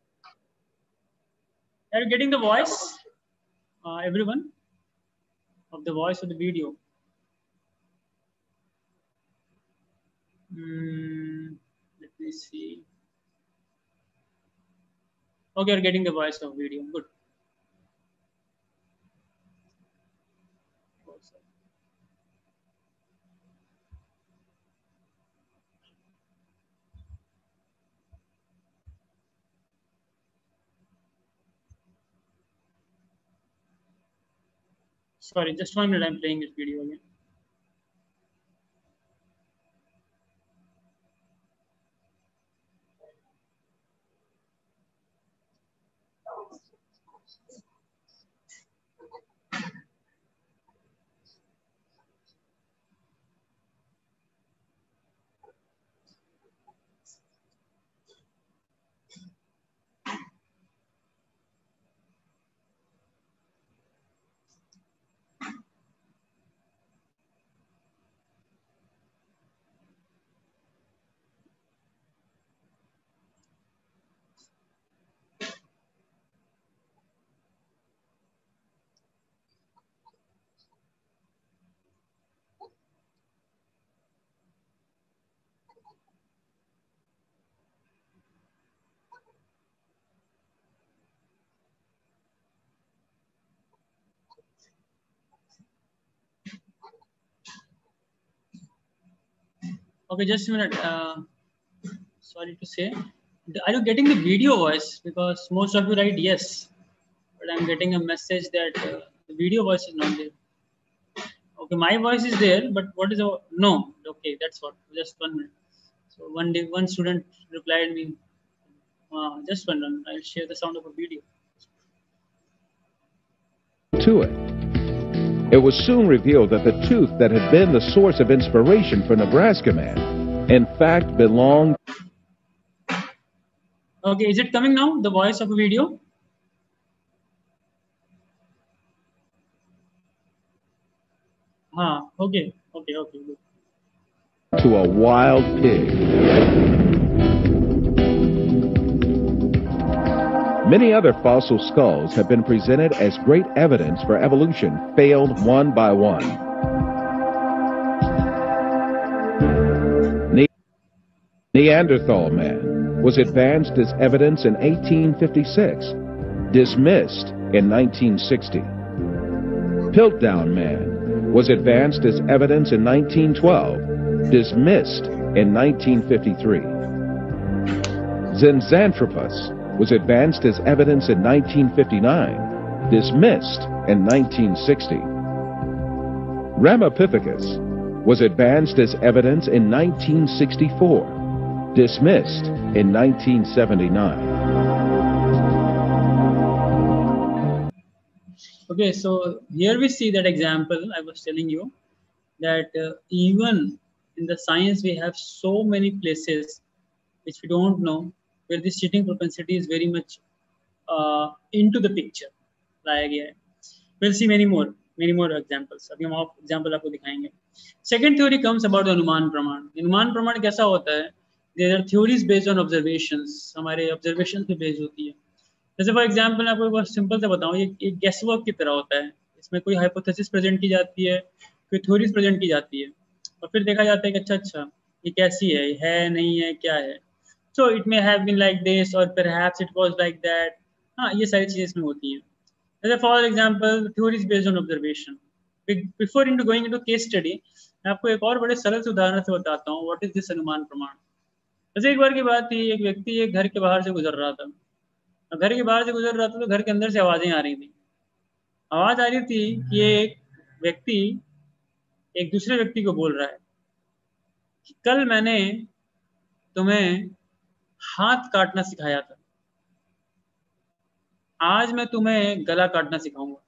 Are you getting the voice, uh, everyone, of the voice of the video? Mm, let me see. Okay, you're getting the voice of video. Good. Sorry, just one minute. I'm playing this video again. Okay, just a minute. Uh, sorry to say, are you getting the video voice? Because most of you write yes, but I'm getting a message that uh, the video voice is not there. Okay, my voice is there, but what is the no? Okay, that's what. Just one minute. So one day, one student replied me. Uh, just one minute. I'll share the sound of a video. To it. It was soon revealed that the tooth that had been the source of inspiration for Nebraska Man, in fact, belonged. Okay, is it coming now? The voice of a video? Ah, okay, okay, okay. Good. To a wild pig. Many other fossil skulls have been presented as great evidence for evolution, failed one by one. Ne- Neanderthal man was advanced as evidence in eighteen fifty-six, dismissed in nineteen sixty. Piltdown man was advanced as evidence in nineteen twelve, dismissed in nineteen fifty-three. Zinjanthropus was advanced as evidence in nineteen fifty-nine, dismissed in nineteen sixty. Ramapithecus was advanced as evidence in nineteen sixty-four, dismissed in nineteen seventy-nine. Okay, so here we see that example I was telling you, that uh, even in the science we have so many places which we don't know, where this cheating propensity is very much uh, into the picture. लाया गया है. We'll see many more, many more examples. अभी हम और example आपको दिखाएंगे. Second theory comes about the अनुमान प्रमाण. अनुमान प्रमाण कैसा होता है? There are theories based on observations. हमारे observations पे based होती है. जैसे फॉर एग्जाम्पल आपको बहुत सिंपल से बताऊं, ये एक गेस वर्क की तरह होता है. इसमें कोई हाइपोथेसिस प्रेजेंट की जाती है, कोई थ्योरीज प्रेजेंट की जाती है, और फिर देखा जाता है कि अच्छा अच्छा ये कैसी है, है नहीं है, क्या है. So it may have been like this और perhaps it was like that. हाँ, ये सारी चीजें इसमें होती हैं. जैसे for example theories based on observation. Before into going into case study, मैं आपको एक और बड़े सरल से उदाहरण से बताता हूँ व्हाट इज दिस अनुमान प्रमाण. जैसे एक बार की बात थी, एक व्यक्ति एक घर के बाहर से गुजर रहा था. घर के बाहर से गुजर रहा था तो घर के अंदर से आवाजें आ रही थी. आवाज आ रही थी कि एक व्यक्ति एक दूसरे व्यक्ति को बोल रहा है कि कल मैंने तुम्हें हाथ काटना सिखाया था, आज मैं तुम्हें गला काटना सिखाऊंगा.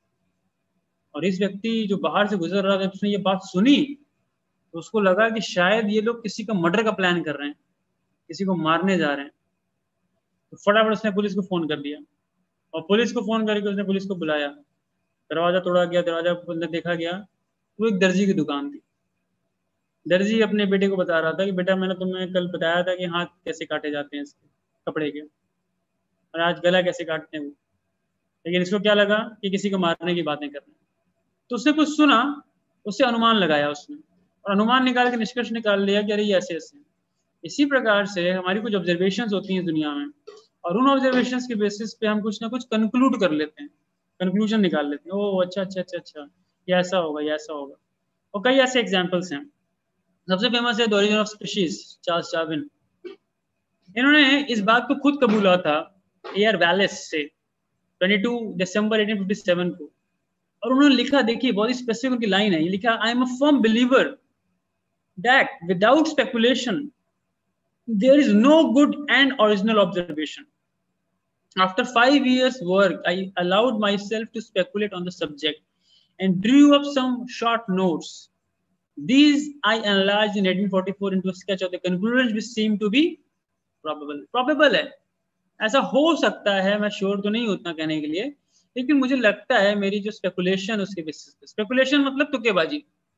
और इस व्यक्ति जो बाहर से गुजर रहा था, उसने ये बात सुनी तो उसको लगा कि शायद ये लोग किसी का मर्डर का प्लान कर रहे हैं, किसी को मारने जा रहे हैं. तो फटाफट उसने पुलिस को फोन कर दिया, और पुलिस को फोन करके उसने पुलिस को बुलाया. दरवाजा तोड़ा गया, दरवाजा अंदर देखा गया, वो एक दर्जी की दुकान थी. दर्जी अपने बेटे को बता रहा था कि बेटा मैंने तुम्हें कल बताया था कि हाथ कैसे काटे जाते हैं इसके कपड़े के, और आज गला कैसे काटते हैं वो. लेकिन इसको क्या लगा कि किसी को मारने की बातें कर रहे हैं. तो उसने कुछ सुना, उससे अनुमान लगाया उसने, और अनुमान निकाल के निष्कर्ष निकाल लिया कि अरे ये ऐसे ऐसे. इसी प्रकार से हमारी कुछ ऑब्जर्वेशंस होती हैं दुनिया में, और उन ऑब्जर्वेशंस के बेसिस पे हम कुछ ना कुछ कंक्लूड कर लेते हैं, कंक्लूजन निकाल लेते हैं. ओह अच्छा अच्छा अच्छा अच्छा ये ऐसा होगा, ये ऐसा होगा. और कई ऐसे एग्जांपल्स हैं. सबसे फेमस है the origin of species, Charles Darwin. इन्होंने इस बात को खुद कबूला था एयर वैलेस से बाईस दिसंबर अठारह सौ सत्तावन को. और उन्होंने लिखा, देखिए बहुत ही स्पेसिफिक उनकी लाइन है, लिखा I am a firm believer that without speculation there is no good and original observation. After five years' work, I allowed myself to speculate on the subject and drew up some short notes. These I enlarged in eighteen forty-four into a sketch of the conclusions which seem to be probable. Probable है, ऐसा हो सकता है, मैं sure तो नहीं उतना कहने के लिए, लेकिन मुझे लगता है मेरी जो स्पेकुलेशन उसके बेसिस पे, स्पेकुलेशन मतलब तुक्केबाजी,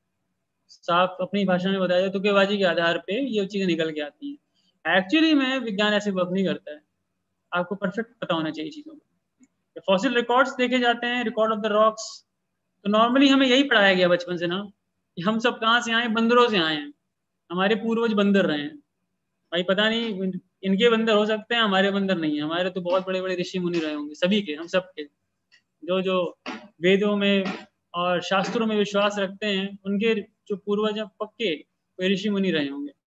साफ अपनी भाषा में बताया, तुक्केबाजी के आधार पे ये चीजें निकल के आती हैं. एक्चुअली में विज्ञान ऐसे वर्क नहीं करता है. आपको परफेक्ट पता होना चाहिए चीजों को. फॉसिल रिकॉर्ड्स देखे जाते हैं, रिकॉर्ड ऑफ द रॉक्स, तो नॉर्मली हमें यही पढ़ाया गया बचपन से ना कि हम सब कहाँ से आए, बंदरों से आए हैं, हमारे पूर्वज बंदर रहे हैं. भाई पता नहीं इनके बंदर हो सकते हैं, हमारे बंदर नहीं है. हमारे तो बहुत बड़े बड़े ऋषि मुनि रहे होंगे, सभी के, हम सब के, जो जो वेदों में और शास्त्रों में विश्वास रखते हैं, उनके जो पूर्वज पक्के कोई ऋषि मुनि रहे होंगे.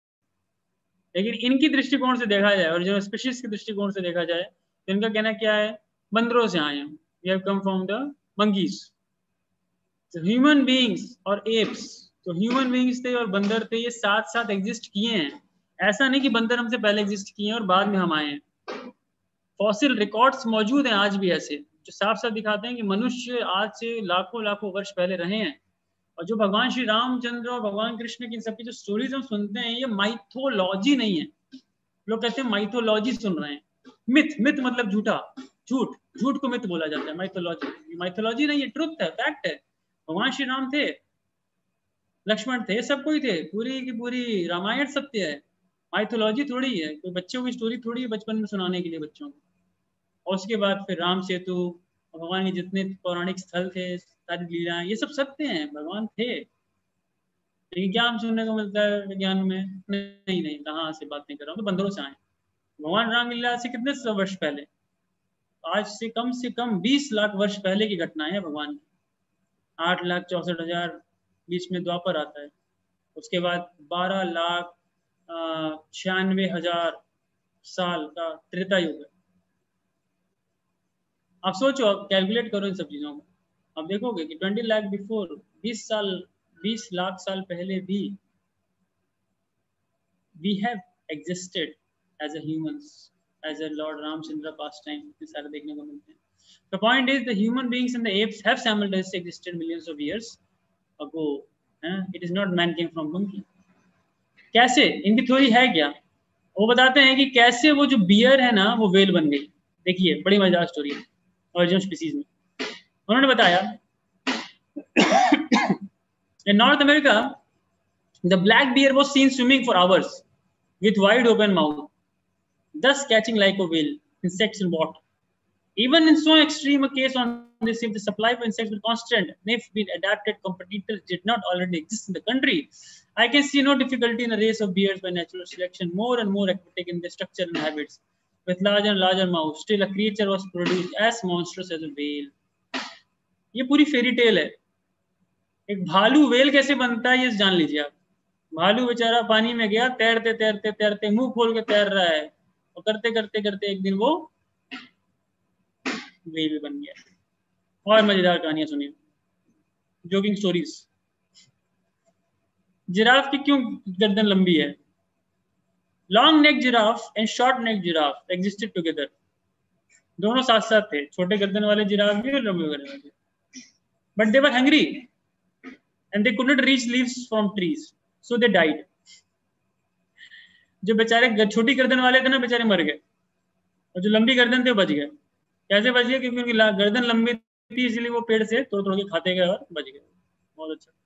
लेकिन इनकी दृष्टिकोण से देखा जाए और जो स्पीशीज के दृष्टिकोण से देखा जाए तो इनका कहना क्या है, बंदरों से आए हम, we have come from the monkeys. Human beings और एप्स, तो ह्यूमन बीइंग्स थे और बंदर थे, ये साथ साथ एग्जिस्ट किए हैं। ऐसा नहीं कि बंदर हमसे पहले एग्जिस्ट किए हैं और बाद में हम आए हैं। फॉसिल रिकॉर्ड्स मौजूद हैं आज भी ऐसे, जो साफ साफ दिखाते हैं कि मनुष्य आज से लाखों लाखों वर्ष पहले रहे हैं। और जो भगवान श्री रामचंद्र और भगवान कृष्ण की इन सबकी जो स्टोरीज हम सुनते हैं, ये माइथोलॉजी नहीं है। लोग कहते हैं माइथोलॉजी सुन रहे हैं, मिथ, मिथ मतलब झूठा, झूठ, झूठ को मिथ बोला जाता है, माइथोलॉजी। माइथोलॉजी नहीं है, ट्रुथ है, फैक्ट है। भगवान श्री राम थे, लक्ष्मण थे, सब कोई थे, पूरी की पूरी रामायण सत्य है। माइथोलॉजी थोड़ी है, कोई बच्चों की स्टोरी थोड़ी है बचपन में सुनाने के लिए बच्चों को। और उसके बाद फिर राम सेतु, भगवान के जितने पौराणिक स्थल थे, सारी लीलाएं, ये सब सत्य हैं, भगवान थे। लेकिन क्या हम सुनने को मिलता है विज्ञान में? नहीं नहीं, कहाँ से बात नहीं कर रहा हूँ, तो बंदरों से आए। भगवान राम लीला से कितने सौ वर्ष पहले, आज से कम से कम बीस लाख वर्ष पहले की घटना है भगवान की। आठ लाख चौसठ हजार बीच में द्वापर आता है, उसके बाद बारह लाख छियानवे हजार साल का त्रेता युग है। आप सोचो, आप कैलकुलेट करो इन सब चीजों को, आप देखोगे कि ट्वेंटी लाख बिफोर, बीस साल बीस लाख साल पहले भी we have existed as a humans, as a Lord Ramchandra pastime, इतने सारे देखने को मिलते हैं। The point is, the human beings and the apes have simultaneously existed millions of years ago. Uh, it is not man came from monkey. कैसे? इनकी theory है क्या? वो बताते हैं कि कैसे वो जो बियर है ना, वो वेल बन गई। देखिए, बड़ी मजेदार स्टोरी है ओरिजिनल स्पीसीज में। उन्होंने बताया in North America, the black bear was seen swimming for hours with wide open mouth, thus catching like a whale insects in water. Even in so extreme a case on this, if the supply of insects were constant and if been adapted competitors did not already exist in the country, I can see no difficulty in a race of bears by natural selection, more and more aquatic in their structure and habits, with larger and larger mouths. Still, a creature was produced as monstrous as a whale. ये पूरी fairy tale है। एक भालू well कैसे बनता है ये जान लीजिए आप। भालू बेचारा पानी में गया, तैरते तैरते तैरते मुंह खोल के तैर रहा है, और करते करते करते एक दिन वो वेल बन गया। और मजेदार कहानियां सुनिए, जोकिंग स्टोरीज। जिराफ की क्यों गर्दन लंबी है? Long neck giraffe and short neck giraffe existed together. दोनों साथ साथ थे, छोटे गर्दन वाले जिराफ भी और लंबे गर्दन वाले, but they were hungry and they could not reach leaves from trees, so they died. जो बेचारे छोटी गर्दन वाले थे ना, बेचारे मर गए, और जो लंबी गर्दन थे बच गए। कैसे बच गए? क्योंकि उनकी गर्दन लंबी थी, इसलिए वो पेड़ से तोड़ तोड़ के खाते गए और बच गए। बहुत अच्छा।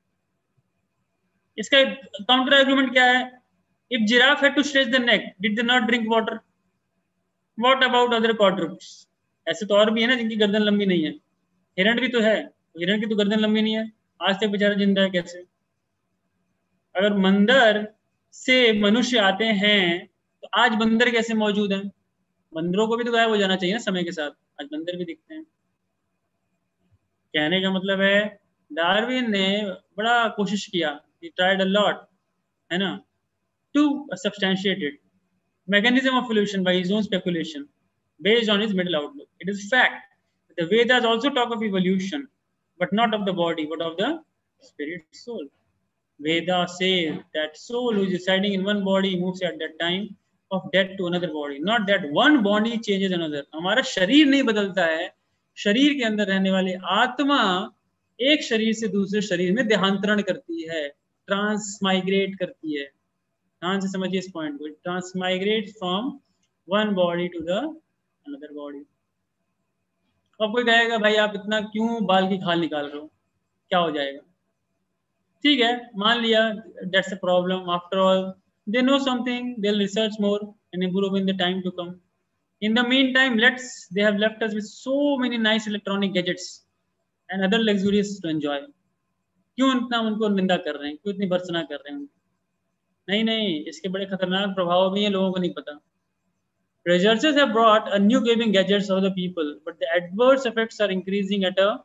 इसका काउंटर आर्गुमेंट क्या है? If giraffe had to stretch the neck, did they not drink water? What about other quadrupeds? ऐसे तो और भी है ना जिनकी गर्दन लंबी नहीं है। हिरण भी तो है, हिरण की तो गर्दन लंबी नहीं है, आज तक बेचारा जिंदा है। कैसे? अगर मंदिर से मनुष्य आते हैं तो आज बंदर कैसे मौजूद हैं? बंदरों को भी तो गायब हो जाना चाहिए ना समय के साथ, आज बंदर भी दिखते हैं। कहने का मतलब है, डार्विन ने बड़ा कोशिश किया, he tried a lot, है ना, to substantiate it, mechanism of evolution by his own speculation based on his middle outlook. It is fact that the Vedas also talk of evolution, but not of the body, but of the spirit soul. Veda says that soul who is residing in one body moves at that time of death to another body, not that one body changes another. हमारा शरीर नहीं बदलता है, शरीर के अंदर रहने वाली आत्मा एक शरीर से दूसरे शरीर में देहांतरण करती है, ट्रांसमाइग्रेट करती है। ध्यान से समझिए इस पॉइंट को, transmigrate from one body to the another body. अब कोई कहेगा भाई आप इतना क्यों बाल की खाल निकाल रहे हो, क्या हो जाएगा? ठीक है, मान लिया that's a problem. After all, they know something, they'll research more and improve in the time to come. In the meantime, let's they have left us with so many nice electronic gadgets and other luxuries to enjoy. क्यों इतना उनको निंदा कर रहे हैं, क्यों इतनी भर्त्सना कर रहे हैं? नहीं नहीं, इसके बड़े खतरनाक प्रभाव भी हैं, लोगों को नहीं पता। Researchers have brought a new gaming gadgets for the people, but the adverse effects are increasing at a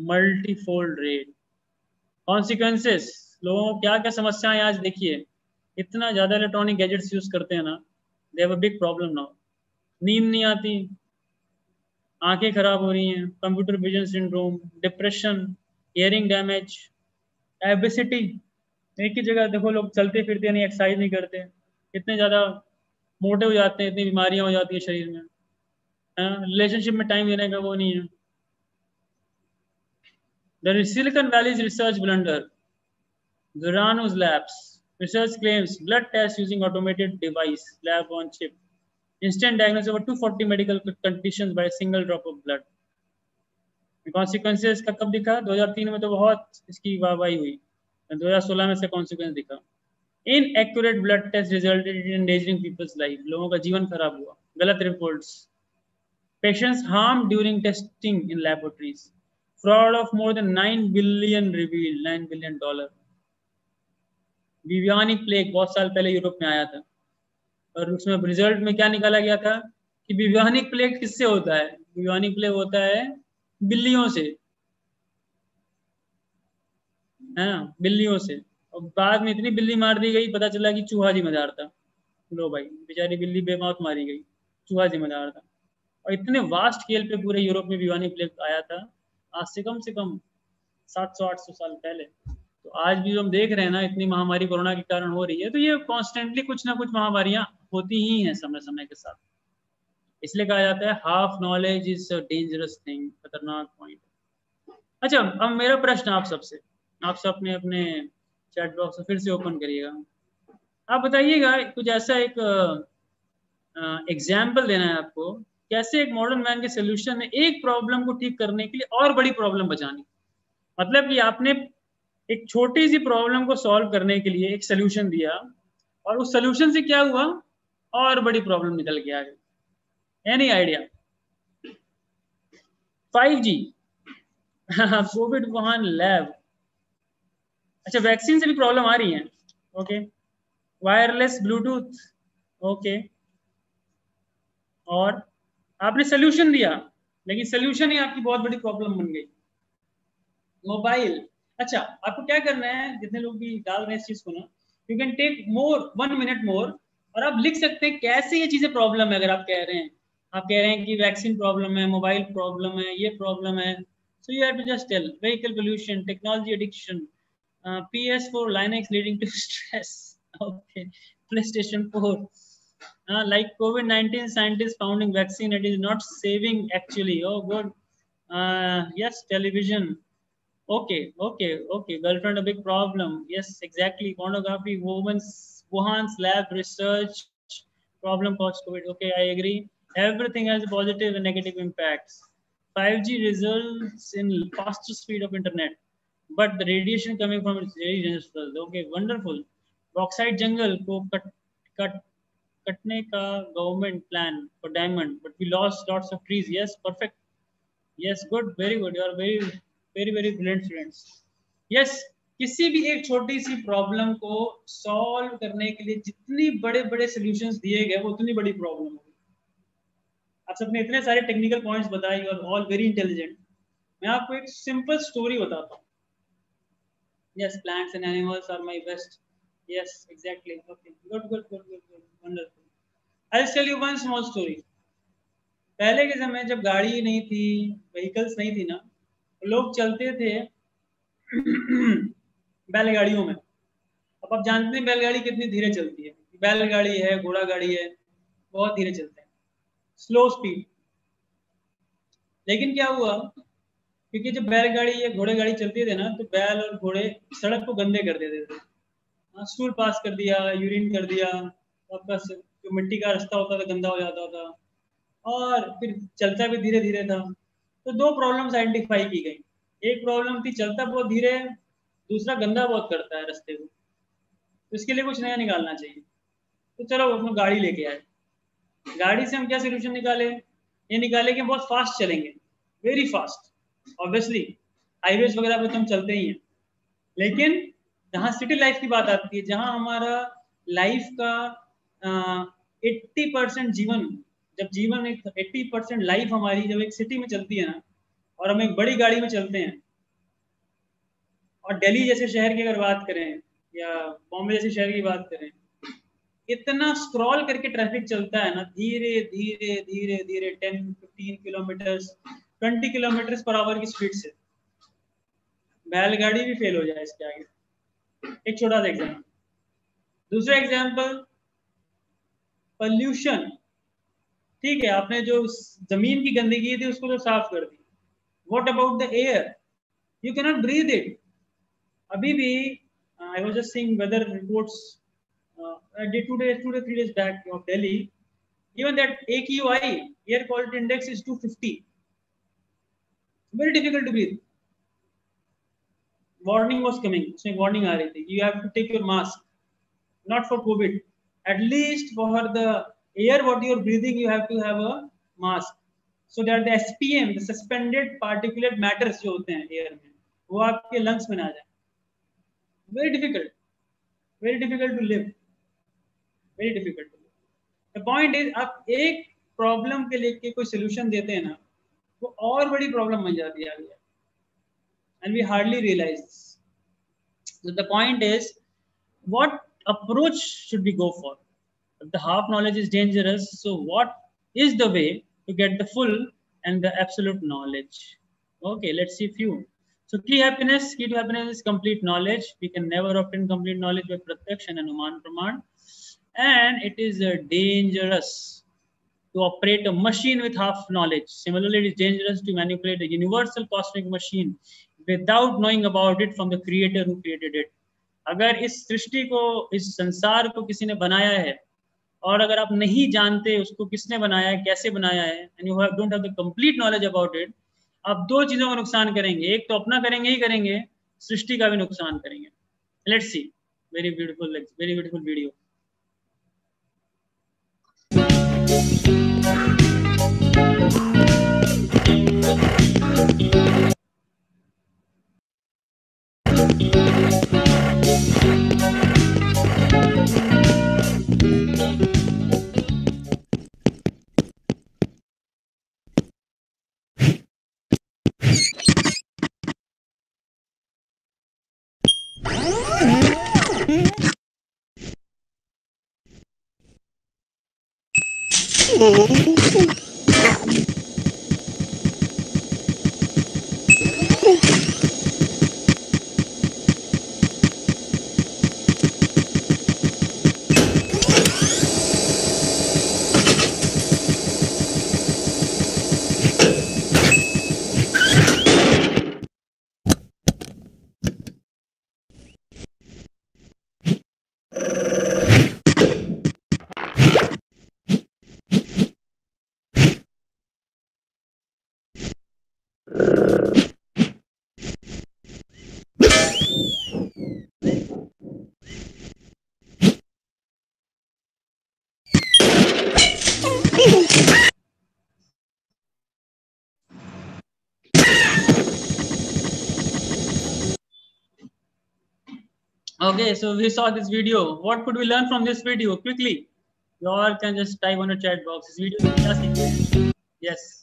multifold rate. Consequences, लोगों को क्या क्या समस्याएं आज देखिए। इतना ज़्यादा इलेक्ट्रॉनिक गैजेट्स यूज़ करते हैं ना, they have a big problem now. नींद नहीं आती, आंखें खराब हो रही हैं, computer vision syndrome, depression, hearing damage, obesity. एक ही जगह देखो, लोग चलते फिरते नहीं, एक्सरसाइज नहीं करते, इतने ज़्यादा मोटे हो जाते हैं, इतनी बीमारियां हो जाती है शरीर में। रिलेशनशिप में टाइम देने का वो नहीं है। The Silicon Valley's research blunder, Verano's labs. Research claims blood tests using automated device, lab on chip. Instant diagnosis over two hundred forty medical conditions by a single drop of blood. Consequences का कब दिखा? दो हज़ार तीन में तो बहुत इसकी वाहवाही हुई, दो हज़ार सोलह में से कॉन्सिक्वेंस दिखा। Inaccurate blood test resulted in endangering people's life. लोगों का जीवन खराब हुआ, गलत reports. Patients harmed during testing in laboratories. Fraud of more than nine billion revealed, nine billion dollar. Bubonic plague बहुत साल पहले यूरोप में आया था, और उसमें रिजल्ट में क्या निकाला गया था कि विवियानिक प्लेग किससे होता है? विवियानिक प्लेग होता है बिल्लियों से, है ना, बिल्लियों से। और बाद में इतनी बिल्ली मार दी गई, पता चला कि चूहा जिम्मेदार था। लो भाई, बेचारी बिल्ली बेमौत मारी गई, चूहा जिम्मेदार था। और इतने वास्ट स्केल पे पूरे यूरोप में विवियानिक प्लेग आया था, आज से कम से कम सात सौ आठ सौ साल पहले। तो आज भी जो हम देख रहे हैं ना, इतनी महामारी कोरोना के कारण हो रही है, तो ये कॉन्स्टेंटली कुछ ना कुछ महामारियां होती ही हैं समय समय के साथ। इसलिए कहा जाता है half knowledge is a dangerous thing, खतरनाक पॉइंट। अच्छा, अब मेरा प्रश्न आप सबसे, आप सब अपने अपने चैट बॉक्स फिर से ओपन करिएगा। आप बताइएगा, कुछ ऐसा एक एग्जाम्पल देना है आपको, कैसे एक मॉडर्न मैन के सोल्यूशन है एक प्रॉब्लम को ठीक करने के लिए और बड़ी प्रॉब्लम बचानी। मतलब कि आपने एक छोटी सी प्रॉब्लम को सॉल्व करने के लिए एक सोल्यूशन दिया, और उस सोल्यूशन से क्या हुआ, और बड़ी प्रॉब्लम निकल के आ गई। Any idea? Five G, COVID Wuhan lab. अच्छा, वैक्सीन से भी प्रॉब्लम आ रही है, ओके। Wireless Bluetooth, okay. और आपने सोल्यूशन दिया, लेकिन सोल्यूशन ही आपकी बहुत बड़ी प्रॉब्लम बन गई। मोबाइल। अच्छा, आपको क्या करना है, जितने लोग भी डाल रहे हैं इस चीज को ना, you can take more one minute more, और आप लिख सकते हैं कैसे ये चीजें प्रॉब्लम है। अगर आप कह रहे हैं, आप कह रहे हैं कि वैक्सीन प्रॉब्लम है, मोबाइल प्रॉब्लम है, ये प्रॉब्लम है, so you have to just tell vehicle pollution, technology addiction, P S four Linux leading to stress, okay, PlayStation four, like COVID nineteen scientists founding vaccine, it is not saving actually. Oh good, uh, yes, television. Okay, okay, okay. Girlfriend, a big problem. Yes, exactly. Pornography, women's, Wuhan's lab research problem caused COVID. Okay, I agree. Everything has positive and negative impacts. five G results in faster speed of internet, but the radiation coming from it is very dangerous. Okay, wonderful. Bauxite jungle को cut cut कटने का government plan for diamond, but we lost lots of trees. Yes, perfect. Yes, good, very good. You are very very very brilliant students. Yes, किसी भी एक छोटी सी problem को solve करने के लिए जितनी बड़े बड़े सॉल्यूशंस दिए गए, वो उतनी बड़ी प्रॉब्लम होगी। आप सबने इतने सारे टेक्निकल पॉइंट्स बताए, और ऑल वेरी इंटेलिजेंट। मैं आपको एक सिंपल स्टोरी बताता हूँ। Yes, plants and animals are my best. Yes, exactly, okay, good good good good good, wonderful. I will tell you one small story. पहले के समय जब गाड़ी नहीं थी, व्हीकल्स नहीं थी ना, लोग चलते थे बैलगाड़ियों में। अब आप जानते हैं बैलगाड़ी कितनी धीरे चलती है। बैलगाड़ी है, घोड़ा गाड़ी है, बहुत धीरे चलते हैं, स्लो स्पीड। लेकिन क्या हुआ, क्योंकि जब बैलगाड़ी या घोड़े गाड़ी चलती थे ना, तो बैल और घोड़े सड़क को गंदे कर देते थे। स्टूल पास कर दिया, यूरिन कर दिया, आपका जो मिट्टी का रास्ता होता था गंदा हो जाता था, और फिर चलता भी धीरे धीरे था। तो दो प्रॉब्लम्स आइडेंटिफाई की गई। एक प्रॉब्लम थी चलता बहुत धीरे, दूसरा गंदा बहुत करता है रास्ते को, तो इसके लिए कुछ नया निकालना चाहिए। तो चलो उसमें गाड़ी लेके आए। गाड़ी से हम क्या सोल्यूशन निकाले? ये निकाले कि हम बहुत फास्ट चलेंगे, वेरी फास्ट। ऑब्वियसली हाईवेज वगैरह पे तो हम चलते ही हैं, लेकिन जहाँ सिटी लाइफ की बात आती है, जहाँ हमारा लाइफ का एट्टी परसेंट जीवन, जब जीवन एक एट्टी परसेंट लाइफ हमारी जब एक सिटी में चलती है ना, और हम एक बड़ी गाड़ी में चलते हैं, और दिल्ली जैसे शहर की अगर बात करें या बॉम्बे जैसे शहर की बात करें, इतना स्क्रॉल करके ट्रैफिक चलता है ना, धीरे धीरे धीरे धीरे ten fifteen kilometre twenty kilometre per hour की स्पीड से, बैलगाड़ी भी फेल हो जाए इसके आगे। एक छोटा सा एग्जाम्पल। दूसरा एग्जाम्पल, पॉल्यूशन। ठीक है, आपने जो जमीन की गंदगी थी उसको तो साफ कर दी, what about the air? You can not breathe it. अभी भी I was just seeing weather reports day to day to day three days back of Delhi, given that A Q I, air quality index, is two fifty, very difficult to breathe. Warning was coming, उसमें warning आ रही थी, you have to take your mask, not for COVID, at least for the air what you are breathing you have to have a mask, so that the S P M, the suspended particulate matters जो होते हैं air में, वो आपके lungs में ना जाए। very difficult, very difficult to live, very difficult to live. The point is, आप एक प्रॉब्लम के लिए कोई सोल्यूशन देते हैं ना, वो और बड़ी प्रॉब्लम बन जाती है आगे, and we hardly realize this. So the point is, what approach should we go for? If the half knowledge is dangerous, so what is the way to get the full and the absolute knowledge? Okay, let's see few. So key happiness, key to happiness is complete knowledge. We can never obtain complete knowledge by pratyaksha and anuman praman, and it is uh, dangerous to operate a machine with half knowledge. Similarly, it is dangerous to manipulate a universal cosmic machine without knowing about it from the creator who created it. अगर इस सृष्टि को, इस संसार को किसी ने बनाया है, और अगर आप नहीं जानते उसको किसने बनाया है, कैसे बनाया है, and you have, don't have the complete knowledge about it, आप दो चीजों का नुकसान करेंगे। एक तो अपना करेंगे ही करेंगे, सृष्टि का भी नुकसान करेंगे। Let's see, very beautiful, very beautiful video. Okay, so we saw this video. What could we learn from this video? Quickly, you all can just type on the chat box. This video is fantastic. Yes.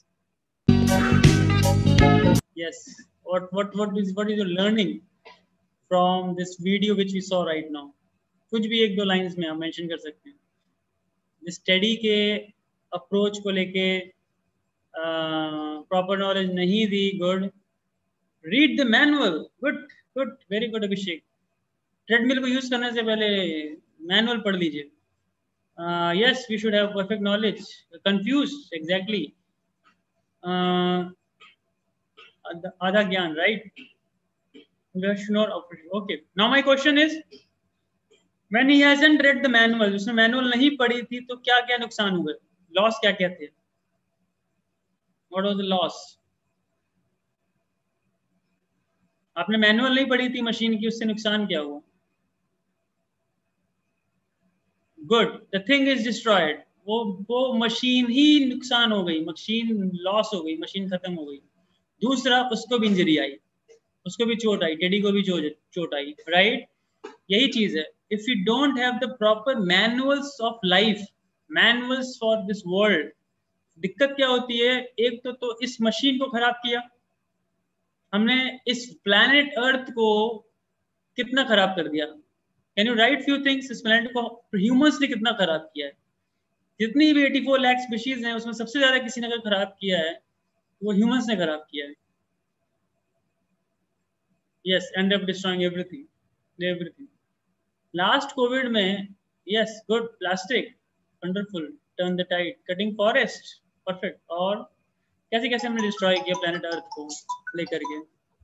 Yes. What what what is what is your learning from this video which we saw right now? कुछ भी एक दो lines में हम mention कर सकते हैं। Study के अप्रोच को लेके प्रॉपर नॉलेज नहीं दी। Good, read the manual. Good good, very good Abhishek. Treadmill को यूज करने से पहले मैनुअल पढ़ लीजिए। Yes, we should have perfect knowledge. Confuse, exactly, आधा ज्ञान, right? Okay, now my question is, when he hasn't read the manual, उसने manual नहीं पढ़ी थी तो क्या क्या नुकसान हुए, लॉस क्या क्या थे? What was the loss? आपने मैनुअल नहीं पढ़ी थी मशीन की, उससे नुकसान क्या हुआ? Good, the thing is destroyed. वो वो मशीन ही नुकसान हो गई, मशीन लॉस हो गई, मशीन खत्म हो गई। दूसरा, उसको भी इंजरी आई, उसको भी चोट आई, टेडी को भी चोट आई, राइट? यही चीज है। If you don't have the proper manuals of life, manuals for this world, दिक्कत क्या होती है? एक तो तो इस मशीन को खराब किया हमने, इस प्लैनेट अर्थ को कितना खराब कर दिया। Can you write few things इस प्लेनेट को ह्यूमंस ने कितना खराब किया है? जितनी भी चौरासी लाख स्पीशीज हैं उसमें सबसे ज्यादा किसी ने अगर खराब किया है वो ह्यूमंस ने खराब किया है. Yes, end up destroying everything, everything. Last COVID में, yes, good, plastic, wonderful, turn the tide, cutting forest, perfect. और कैसे कैसे हमने destroy किया planet Earth को लेकर के,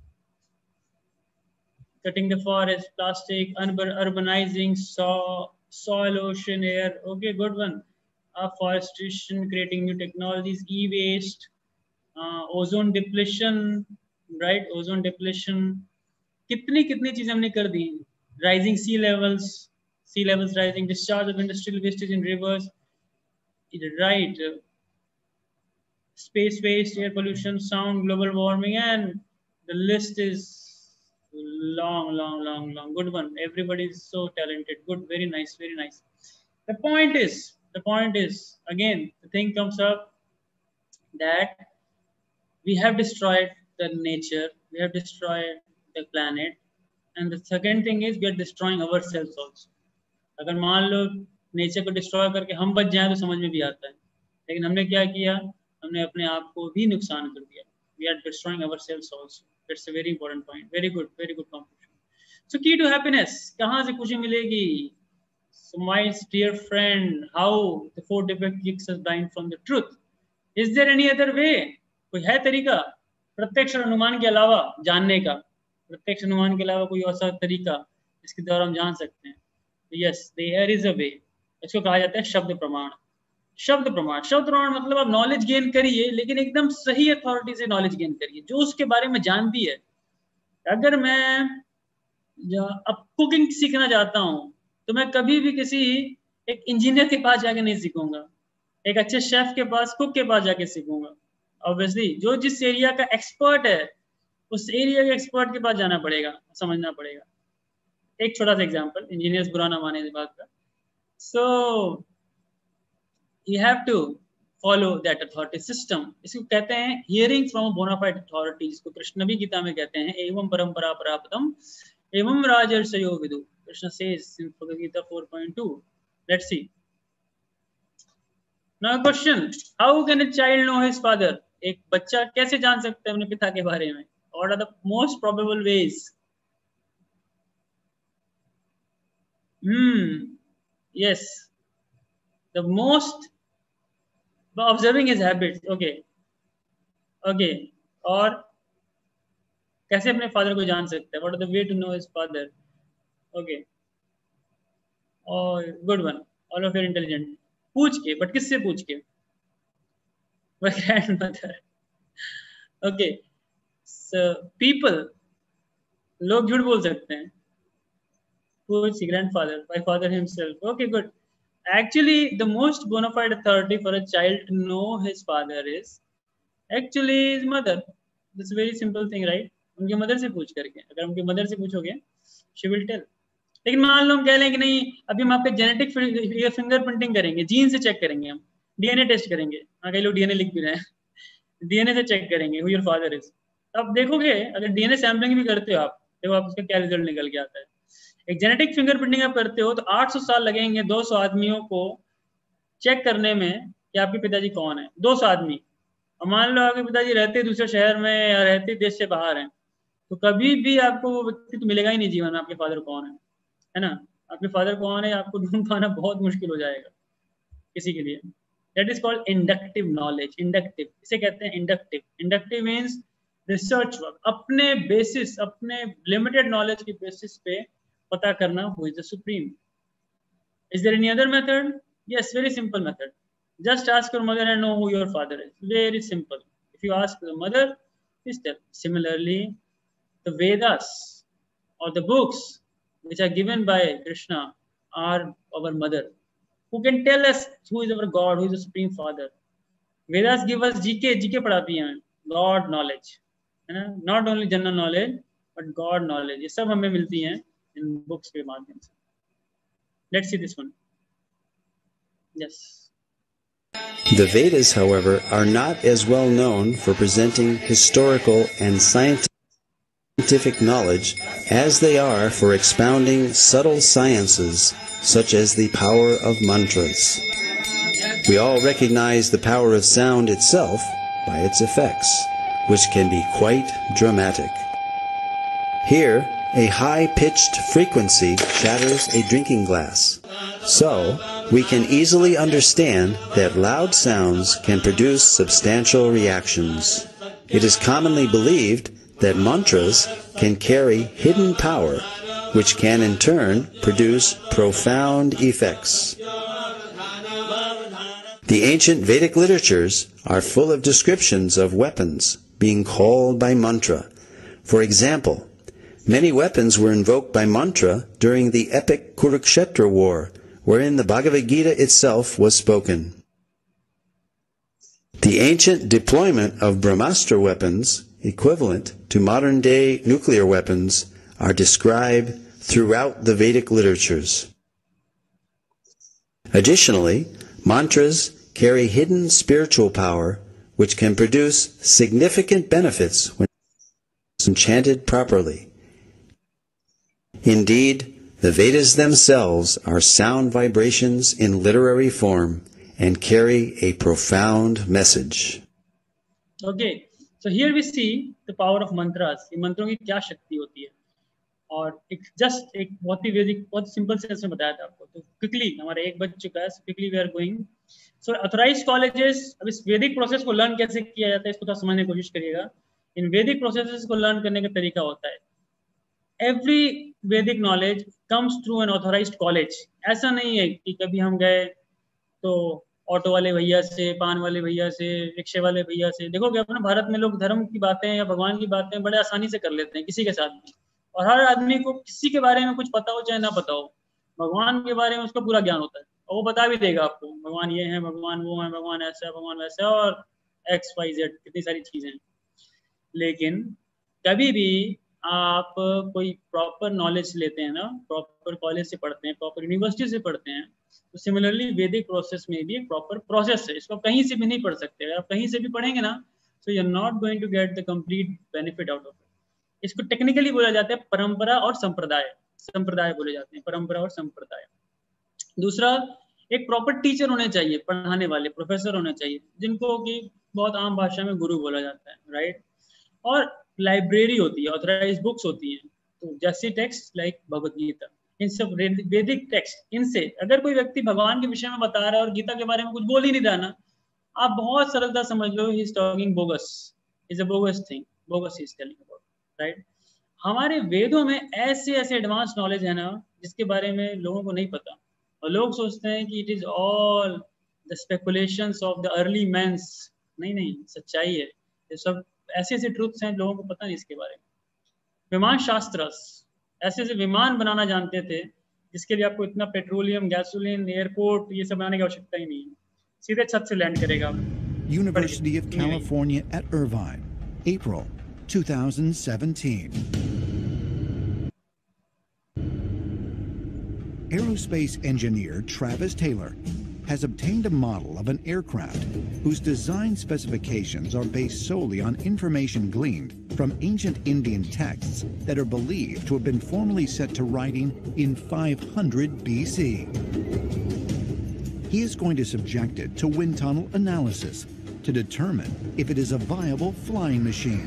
cutting the forest, plastic, urbanizing, soil, soil, ocean, air. Okay, good one. Afforestation, creating new technologies, e-waste, uh, ozone depletion, right? Ozone depletion. कितनी कितनी चीजें हमने कर दी. Rising sea levels, sea levels rising, discharge of industrial wastage in rivers, right, space waste, air pollution, sound, global warming, and the list is long long long long. Good one. Everybody is so talented. Good, very nice, very nice. The point is, the point is again the thing comes up that we have destroyed the nature, we have destroyed the planet, and the second thing is we are destroying ourselves also. अगर मान लो nature को destroy करके हम बच जाएं तो समझ में भी आता है, लेकिन हमने क्या किया, हमने अपने आप को भी नुकसान कर दिया. We are destroying ourselves also. That's a very important point. Very good, very good conclusion. So key to happiness, कहाँ से खुशी मिलेगी? So my dear friend, how the fourth defect keeps us blind from the truth. Is there any other way? कोई है तरीका प्रत्यक्ष अनुमान के अलावा जानने का? प्रत्यक्ष अनुमान के अलावा कोई ऐसा तरीका इसके द्वारा हम जान सकते हैं? Yes, there is a way. इसको कहा जाता है शब्द प्रमाण. शब्द प्रमाण, शब्द प्रमाण मतलब आप नॉलेज गेन करिए, लेकिन एकदम सही अथॉरिटी से नॉलेज गेन करिए जो उसके बारे में जानती है. अगर मैं अब कुकिंग सीखना चाहता हूँ तो मैं कभी भी किसी एक इंजीनियर के पास जाके नहीं सीखूंगा, एक अच्छे शेफ के पास, कुक के पास जाके सीखूंगा. ऑब्वियसली जो जिस एरिया का एक्सपर्ट है उस एरिया के एक्सपर्ट के पास जाना पड़ेगा, समझना पड़ेगा. एक छोटा सा एग्जांपल, इंजीनियर्स बुरा ना माने इस बात का. सो you have to follow that authority system. इसको कहते हैं hearing from a bona fide authority, जिसको कृष्ण भी गीता में कहते हैं एवं परंपरा प्राप्तम एवं राजर्षयो विदु. Krishna says in Bhagavad Gita four point two. Let's see. Now a question, how can a child know his father? एक बच्चा कैसे जान सकता है अपने पिता के बारे में? What are the most probable ways? Hmm. Yes. The most by observing his habits. Okay. Okay. और कैसे अपने फादर को जान सकते हैं? What are the way to know his father? Okay. और good one. All of you are intelligent. पूछ के, but किससे पूछ के? My grandmother. Okay. So people, लोग झूठ बोल सकते हैं. Who is the grandfather? My father himself. Okay, good. Actually, the most bona fide authority for a child to know his father is actually his mother. That's a very simple thing, right? उनके mother से पूछ करके, अगर उनके mother से पूछोगे, she will tell. लेकिन मान लो हम कह लें कि नहीं, अभी हम आपके जेनेटिक फिंगरप्रिंटिंग करेंगे, जीन से चेक करेंगे, हम डीएनए टेस्ट करेंगे. हाँ, कई लोग डीएनए लिख भी रहे हैं. डीएनए से चेक करेंगे who your father is. अब देखोगे, अगर डीएनए सैम्पलिंग भी करते हो आप, देखो आप उसका क्या रिजल्ट निकल के आता है. एक जेनेटिक फिंगरप्रिंटिंग आप करते हो तो आठ सौ साल लगेंगे दो सौ आदमियों को चेक करने में कि आपके पिताजी कौन है. दो सौ आदमी, और मान लो आपके पिताजी रहते दूसरे शहर में या रहते देश से बाहर हैं, तो कभी भी आपको वो व्यक्ति तो मिलेगा ही नहीं जीवन में आपके फादर कौन है, है ना. आपके फादर कौन है आपको ढूंढ पाना बहुत मुश्किल हो जाएगा किसी के लिए. That is called inductive knowledge. Inductive, इसे कहते हैं inductive. Inductive means research work, अपने बेसिस, अपने लिमिटेड नॉलेज की बेसिस पे पता करना who is the supreme. Is there any other method? Yes, very simple method. Just ask your mother and know who your father is. Very simple. If you ask the mother, please tell. Similarly, the Vedas or the books which are given by Krishna are our mother, who can tell us who is our God, who is the supreme father. Vedas give us G K, G K पढ़ाती हैं, God knowledge, है ना. Not only general knowledge, but God knowledge. ये सब हमें मिलती हैं in books के माध्यम से. Let's see this one. Yes. The Vedas, however, are not as well known for presenting historical and scientific scientific knowledge as they are for expounding subtle sciences such as the power of mantras. We all recognize the power of sound itself by its effects, which can be quite dramatic. Here, a high-pitched frequency shatters a drinking glass. So, we can easily understand that loud sounds can produce substantial reactions. It is commonly believed that mantras can carry hidden power, which can in turn produce profound effects. The ancient Vedic literatures are full of descriptions of weapons being called by mantra. For example, many weapons were invoked by mantra during the epic Kurukshetra war, wherein the Bhagavad Gita itself was spoken. The ancient deployment of Brahmastra weapons, equivalent to modern-day nuclear weapons, are described throughout the Vedic literatures. Additionally, mantras carry hidden spiritual power which can produce significant benefits when chanted properly. Indeed, the Vedas themselves are sound vibrations in literary form and carry a profound message. Okay, so here we see the power of mantras. ये मंत्रों की क्या शक्ति होती है और एक just एक बहुत ही वेदिक बहुत सिंपल सेंस में बताया था आपको. तो क्विकली हमारा एक बज चुका है. Quickly we are going. So authorised colleges, अब इस वैदिक प्रोसेस को लर्न कैसे किया जाता है इसको थोड़ा समझने की कोशिश करिएगा. इन वैदिक प्रोसेसेस को लर्न करने का तरीका होता है, every Vedic knowledge comes through an authorised college. ऐसा नहीं है कि कभी हम गए तो ऑटो वाले भैया से, पान वाले भैया से, रिक्शे वाले भैया से. देखोगे अपने भारत में लोग धर्म की बातें या भगवान की बातें बड़े आसानी से कर लेते हैं किसी के साथ भी, और हर आदमी को किसी के बारे में कुछ पता हो चाहे ना पता हो, भगवान के बारे में उसको पूरा ज्ञान होता है और वो बता भी देगा आपको, भगवान ये है, भगवान वो है, भगवान ऐसा है, भगवान वैसा है, और एक्स वाई जेड कितनी सारी चीजें. लेकिन कभी भी आप कोई प्रॉपर नॉलेज लेते हैं ना, प्रॉपर कॉलेज से पढ़ते हैं, प्रॉपर यूनिवर्सिटी से पढ़ते हैं, तो सिमिलरली वैदिक प्रोसेस में भी एक प्रॉपर प्रोसेस है. इसको कहीं से भी नहीं पढ़ सकते. अगर आप कहीं से भी पढ़ेंगे ना, so you are not going to get the complete benefit out of it. इसको टेक्निकली बोला जाता है परंपरा और संप्रदाय. संप्रदाय बोले जाते हैं, परंपरा और संप्रदाय. दूसरा, एक प्रॉपर टीचर होने चाहिए, पढ़ाने वाले प्रोफेसर होने चाहिए, जिनको कि बहुत आम भाषा में गुरु बोला जाता है, राइट. और लाइब्रेरी होती है, ऑथराइज बुक्स होती हैं, तो जैसे टेक्स्ट लाइक भगवद गीता, इन सब वैदिक टेक्स्ट, इनसे अगर कोई व्यक्ति भगवान के विषय में बता रहा है और गीता के बारे में कुछ बोल ही नहीं रहा ना, आप बहुत सरलता समझ लो he is talking bogus, is a bogus thing, bogus he is telling about, right. हमारे वेदों में ऐसे ऐसे एडवांस नॉलेज है ना जिसके बारे में लोगों को नहीं पता, और लोग सोचते हैं कि it is all the speculations of the early mans. नहीं नहीं, सच्चाई है. ये सब ऐसे ऐसे ट्रूथ्स हैं, लोगों को पता नहीं इसके बारे में. विमान शास्त्र, ऐसे ऐसे विमान बनाना जानते थे जिसके लिए आपको इतना पेट्रोलियम, गैसोलीन, एयरपोर्ट ये सब बनाने की आवश्यकता ही नहीं है. सीधे छत से लैंड करेगा. University of California at Irvine, April two thousand seventeen. Aerospace engineer Travis Taylor has obtained a model of an aircraft whose design specifications are based solely on information gleaned from ancient Indian texts that are believed to have been formally set to writing in five hundred B C. He is going to subject it to wind tunnel analysis to determine if it is a viable flying machine.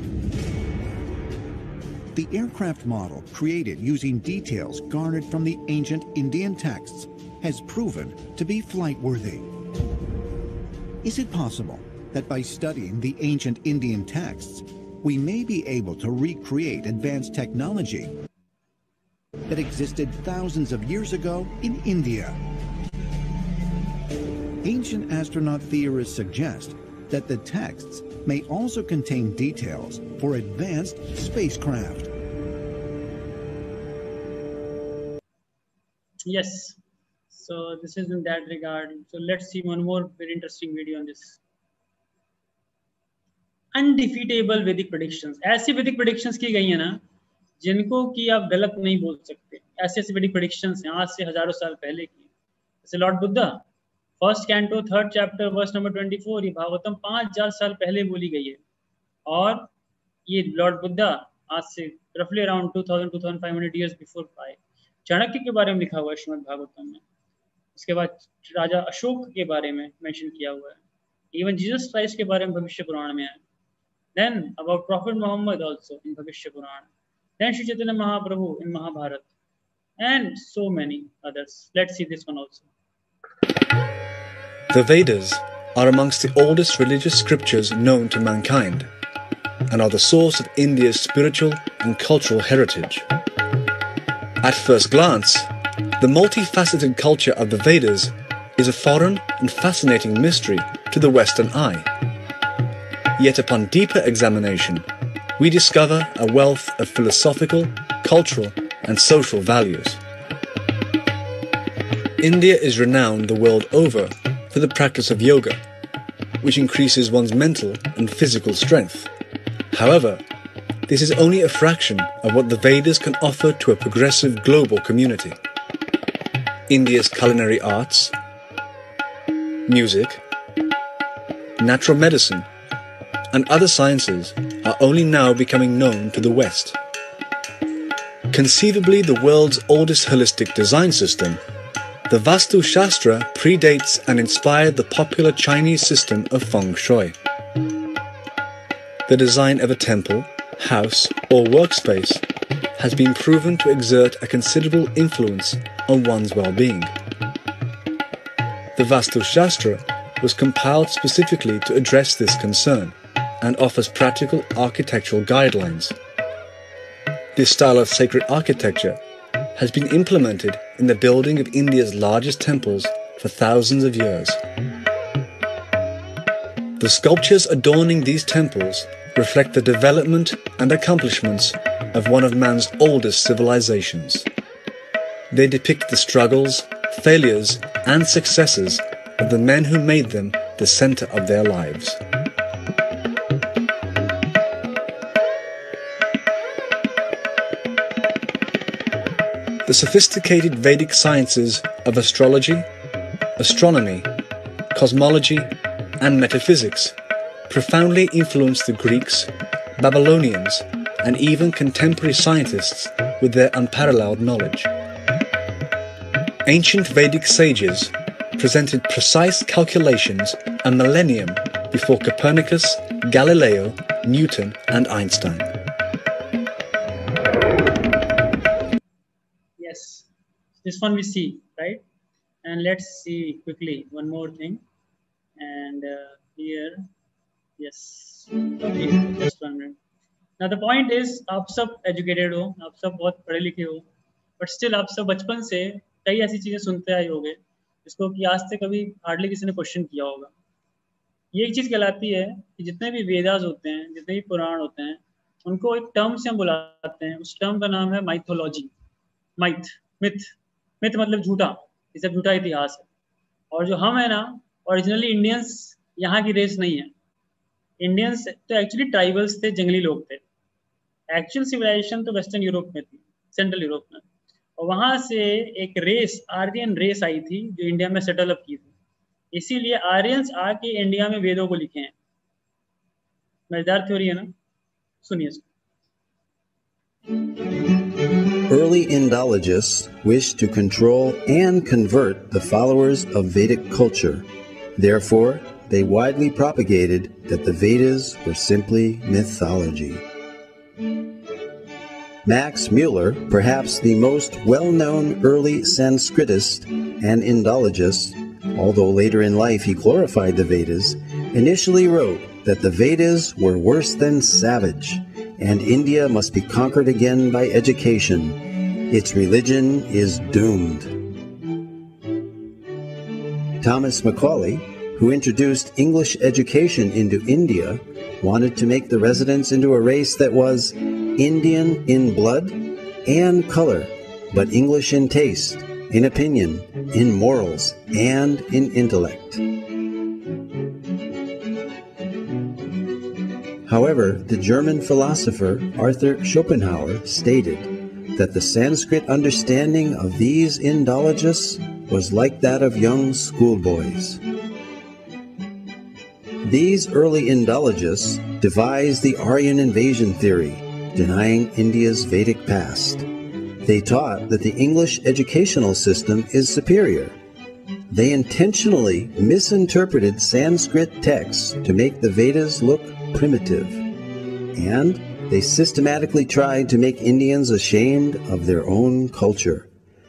The aircraft model, created using details garnered from the ancient Indian texts, has proven to be flight-worthy. Is it possible that by studying the ancient Indian texts, we may be able to recreate advanced technology that existed thousands of years ago in India? Ancient astronaut theorists suggest that the texts may also contain details for advanced spacecraft. Yes. So this is in that regard. So let's see one more very interesting video on this. Undefeated Vedic predictions. ऐसी Vedic predictions की गई है ना जिनको कि आप गलत नहीं बोल सकते. ऐसे ऐसे Vedic predictions हैं आज से हजारों साल पहले की. जैसे lord Buddha, first canto third chapter verse number चौबीस, ये भागवतम पाँच हजार साल पहले बोली गई है. और ये लॉर्ड बुद्धा आज से रफली around two thousand two thousand five hundred years before आए। चाणक्य के बारे में लिखा हुआ है श्रीमद् भागवतम में। उसके बाद राजा अशोक के बारे में मेंशन किया हुआ है। इवन जीसस क्राइस्ट के बारे में भविष्य पुराण में है। Then about prophet Mohammed also in Bhavishya Purana. Then Shri Chaitanya Mahaprabhu in Mahabharata and so many others. Let's see this one also. The Vedas are amongst the oldest religious scriptures known to mankind and are the source of India's spiritual and cultural heritage. At first glance, the multifaceted culture of the Vedas is a foreign and fascinating mystery to the Western eye. Yet upon deeper examination, we discover a wealth of philosophical, cultural, and social values. India is renowned the world over for the practice of yoga, which increases one's mental and physical strength. However, this is only a fraction of what the Vedas can offer to a progressive global community. India's culinary arts, music, natural medicine, and other sciences are only now becoming known to the West. Conceivably the world's oldest holistic design system, the Vastu Shastra predates and inspired the popular Chinese system of Feng Shui. The design of a temple, house, or workspace has been proven to exert a considerable influence on one's well-being. The Vastu Shastra was compiled specifically to address this concern and offers practical architectural guidelines. This style of sacred architecture has been implemented in the building of India's largest temples for thousands of years. The sculptures adorning these temples reflect the development and accomplishments of one of man's oldest civilizations. They depict the struggles, failures, and successes of the men who made them the center of their lives. The sophisticated Vedic sciences of astrology, astronomy, cosmology, and metaphysics profoundly influenced the Greeks, Babylonians, and even contemporary scientists with their unparalleled knowledge. Ancient Vedic sages presented precise calculations a millennium before Copernicus, Galileo, Newton, and Einstein. This one we see, right? And let's see quickly one more thing. And uh, here, yes, okay, just one minute. Now the point is, आप सब educated हो, आप सब बहुत पढ़े लिखे हो, but still आप सब बचपन से कई ऐसी चीजें सुनते आए होगे जिसको कि आज तक कभी हार्डली किसी ने क्वेश्चन किया होगा। ये एक चीज कहलाती है कि जितने भी वेदास होते हैं, जितने भी पुराण होते हैं, उनको एक टर्म से हम बुलाते हैं। उस टर्म का नाम है माइथोलॉजी। माइथ, मिथ, मिथ मतलब झूठा, इसे झूठा इतिहास है। और जो हम है ना, ओरिजिनली इंडियंस यहाँ की रेस नहीं है। इंडियंस तो एक्चुअली ट्राइबल्स थे, जंगली लोग थे। एक्चुअल सिविलाइजेशन तो वेस्टर्न यूरोप में थी, सेंट्रल यूरोप में, और वहाँ से एक रेस, आर्यन रेस आई थी जो इंडिया में सेटल अप की थी। इसीलिए आर्यंस आके इंडिया में वेदों को लिखे हैं। मजेदार थ्योरी है ना, सुनिए इसको। Early Indologists wished to control and convert the followers of Vedic culture. Therefore, they widely propagated that the Vedas were simply mythology. Max Muller, perhaps the most well-known early Sanskritist and Indologist, although later in life he glorified the Vedas, initially wrote that the Vedas were worse than savage, and India must be conquered again by education. Its religion is doomed. Thomas Macaulay, who introduced English education into India, wanted to make the residents into a race that was Indian in blood and color, but English in taste, in opinion, in morals, and in intellect. However, the German philosopher Arthur Schopenhauer stated that the Sanskrit understanding of these Indologists was like that of young schoolboys. These early Indologists devised the Aryan invasion theory, denying India's Vedic past. They taught that the English educational system is superior. They intentionally misinterpreted Sanskrit texts to make the Vedas look primitive. And they systematically tried to make Indians ashamed of their own culture.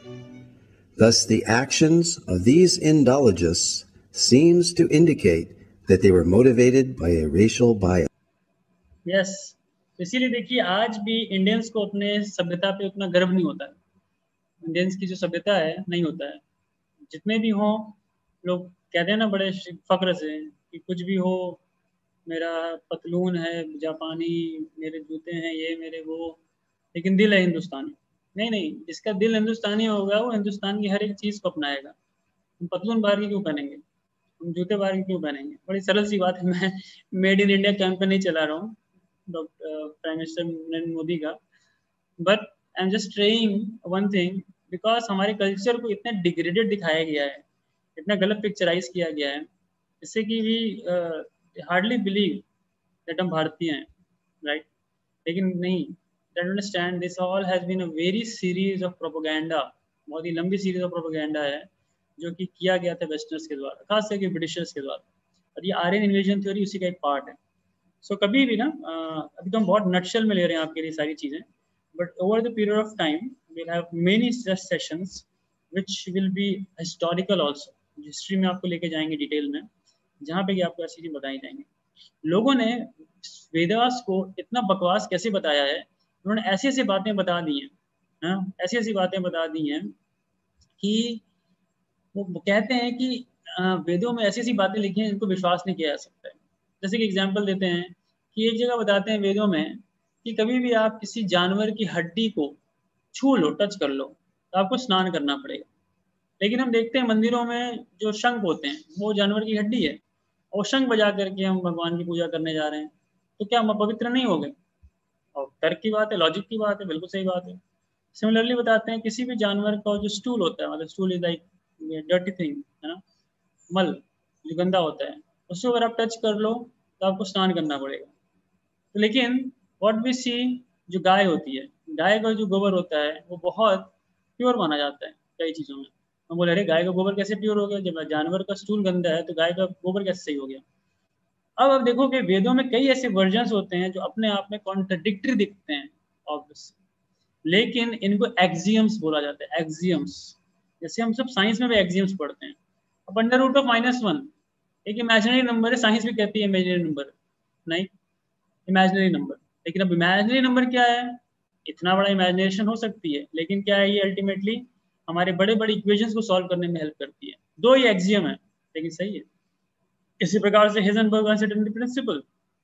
Thus, the actions of these Indologists seems to indicate that they were motivated by a racial bias. Yes, इसीलिए देखिए आज भी Indians को अपने सभ्यता पे उतना गर्व नहीं होता है. इंडियंस की जो सभ्यता है नहीं होता है. जितने भी हों लोग कहते हैं ना बड़े फक्र से कि कुछ भी हो, मेरा पतलून है जापानी, मेरे जूते हैं ये मेरे वो, लेकिन दिल है हिंदुस्तानी. नहीं नहीं, जिसका दिल हिंदुस्तानी होगा वो हिंदुस्तान की हर एक चीज़ को अपनाएगा. हम पतलून बाहर की क्यों पहनेंगे, हम जूते बाहर की क्यों पहनेंगे? बड़ी सरल सी बात है. मैं मेड इन इंडिया कैंपेन नहीं चला रहा हूँ doctor prime minister Narendra Modi का, but I am just trying one thing, because हमारे कल्चर को इतना डिग्रेडेड दिखाया गया है, इतना गलत पिक्चराइज किया गया है, जिससे कि वी हार्डली बिलीव दैट हम भारतीय हैं, राइट? लेकिन नहीं, don't understand this all has been a very series of propaganda. बहुत ही लंबी सीरीज ऑफ प्रोपेगेंडा है जो कि किया गया था वेस्टर्न्स के द्वारा, खास करके ब्रिटिशर्स के द्वारा, और ये आर्यन इन्वेजन थ्योरी उसी का एक पार्ट है. सो so, कभी भी ना अभी तो हम बहुत नटशल में ले रहे हैं आपके लिए सारी चीज़ें, but over the period of time we'll have many such sessions which will be historical also. History में आपको लेके जाएंगे डिटेल में, जहाँ पे कि आपको ऐसी चीज़ें बताई जाएंगी. लोगों ने वेदास को इतना बकवास कैसे बताया है, उन्होंने ऐसी ऐसी बातें बता दी हैं, हाँ ऐसी ऐसी बातें बता दी हैं कि वो कहते हैं कि वेदों में ऐसी ऐसी बातें लिखी हैं जिनको विश्वास नहीं किया जा सकता है. जैसे कि एग्जाम्पल देते हैं कि एक जगह बताते हैं वेदों में कि कभी भी आप किसी जानवर की हड्डी को छू लो, टच कर लो, तो आपको स्नान करना पड़ेगा. लेकिन हम देखते हैं मंदिरों में जो शंख होते हैं वो जानवर की हड्डी है, और शंख बजा करके हम भगवान की पूजा करने जा रहे हैं, तो क्या हम पवित्र नहीं हो गए? और तर्क की बात है, लॉजिक की बात है, बिल्कुल सही बात है. सिमिलरली बताते हैं किसी भी जानवर का जो स्टूल होता है, मतलब stool is like dirty thing, है ना, मल जो गंदा होता है, उसको अगर आप टच कर लो तो आपको स्नान करना पड़ेगा. तो लेकिन व्हाट वी सी, जो गाय होती है, गाय का जो गोबर होता है वो बहुत प्योर माना जाता है कई चीज़ों में. हम बोले अरे गाय का गोबर कैसे प्योर हो गया, जब जानवर का स्टूल गंदा है तो गाय का गोबर कैसे सही हो गया? अब अब देखो कि वेदों में कई ऐसे वर्जन्स होते हैं जो अपने आप में कॉन्ट्रडिक्टरी दिखते हैं ऑब्वियसली, लेकिन इनको एक्सियम्स बोला जाता है. एक्सियम्स, जैसे हम सब साइंस में भी एक्सियम्स पढ़ते हैं. अब under root of minus one एक इमेजिनरी नंबर है, साइंस भी कहती है इमेजिनरी नंबर, नहीं इमेजिनरी नंबर. लेकिन अब इमेजिनरी नंबर क्या है? इतना बड़ा इमेजिनेशन हो सकती है, लेकिन क्या है, ये अल्टीमेटली हमारे बड़े बड़े इक्वेशंस को सॉल्व करने में हेल्प करती है. दो ही एक्सियम है लेकिन सही है. इसी प्रकार से हाइजेनबर्ग अनसर्टेनिटी प्रिंसिपल,